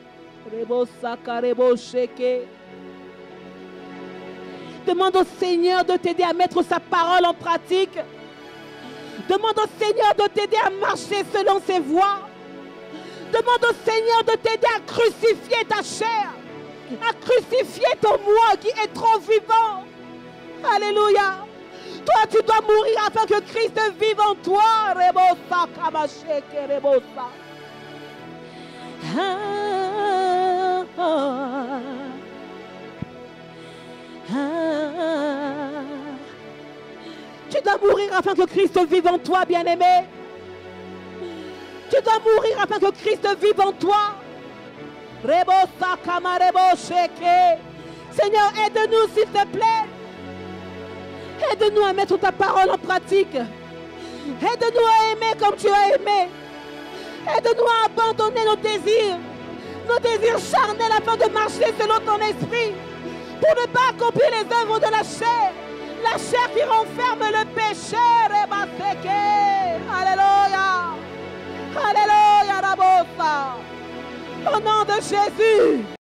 Demande au Seigneur de t'aider à mettre sa parole en pratique. Demande au Seigneur de t'aider à marcher selon ses voies. Demande au Seigneur de t'aider à crucifier ta chair, à crucifier ton moi qui est trop vivant. Alléluia. Toi, tu dois mourir afin que Christ vive en toi. Tu dois mourir afin que Christ vive en toi, bien-aimé. Tu dois mourir afin que Christ vive en toi. Seigneur, aide-nous s'il te plaît. Aide-nous à mettre ta parole en pratique. Aide-nous à aimer comme tu as aimé. Aide-nous à abandonner nos désirs charnels afin de marcher selon ton esprit, pour ne pas accomplir les œuvres de la chair qui renferme le péché. Alléluia. Alléluia, Rabosa. Au nom de Jésus.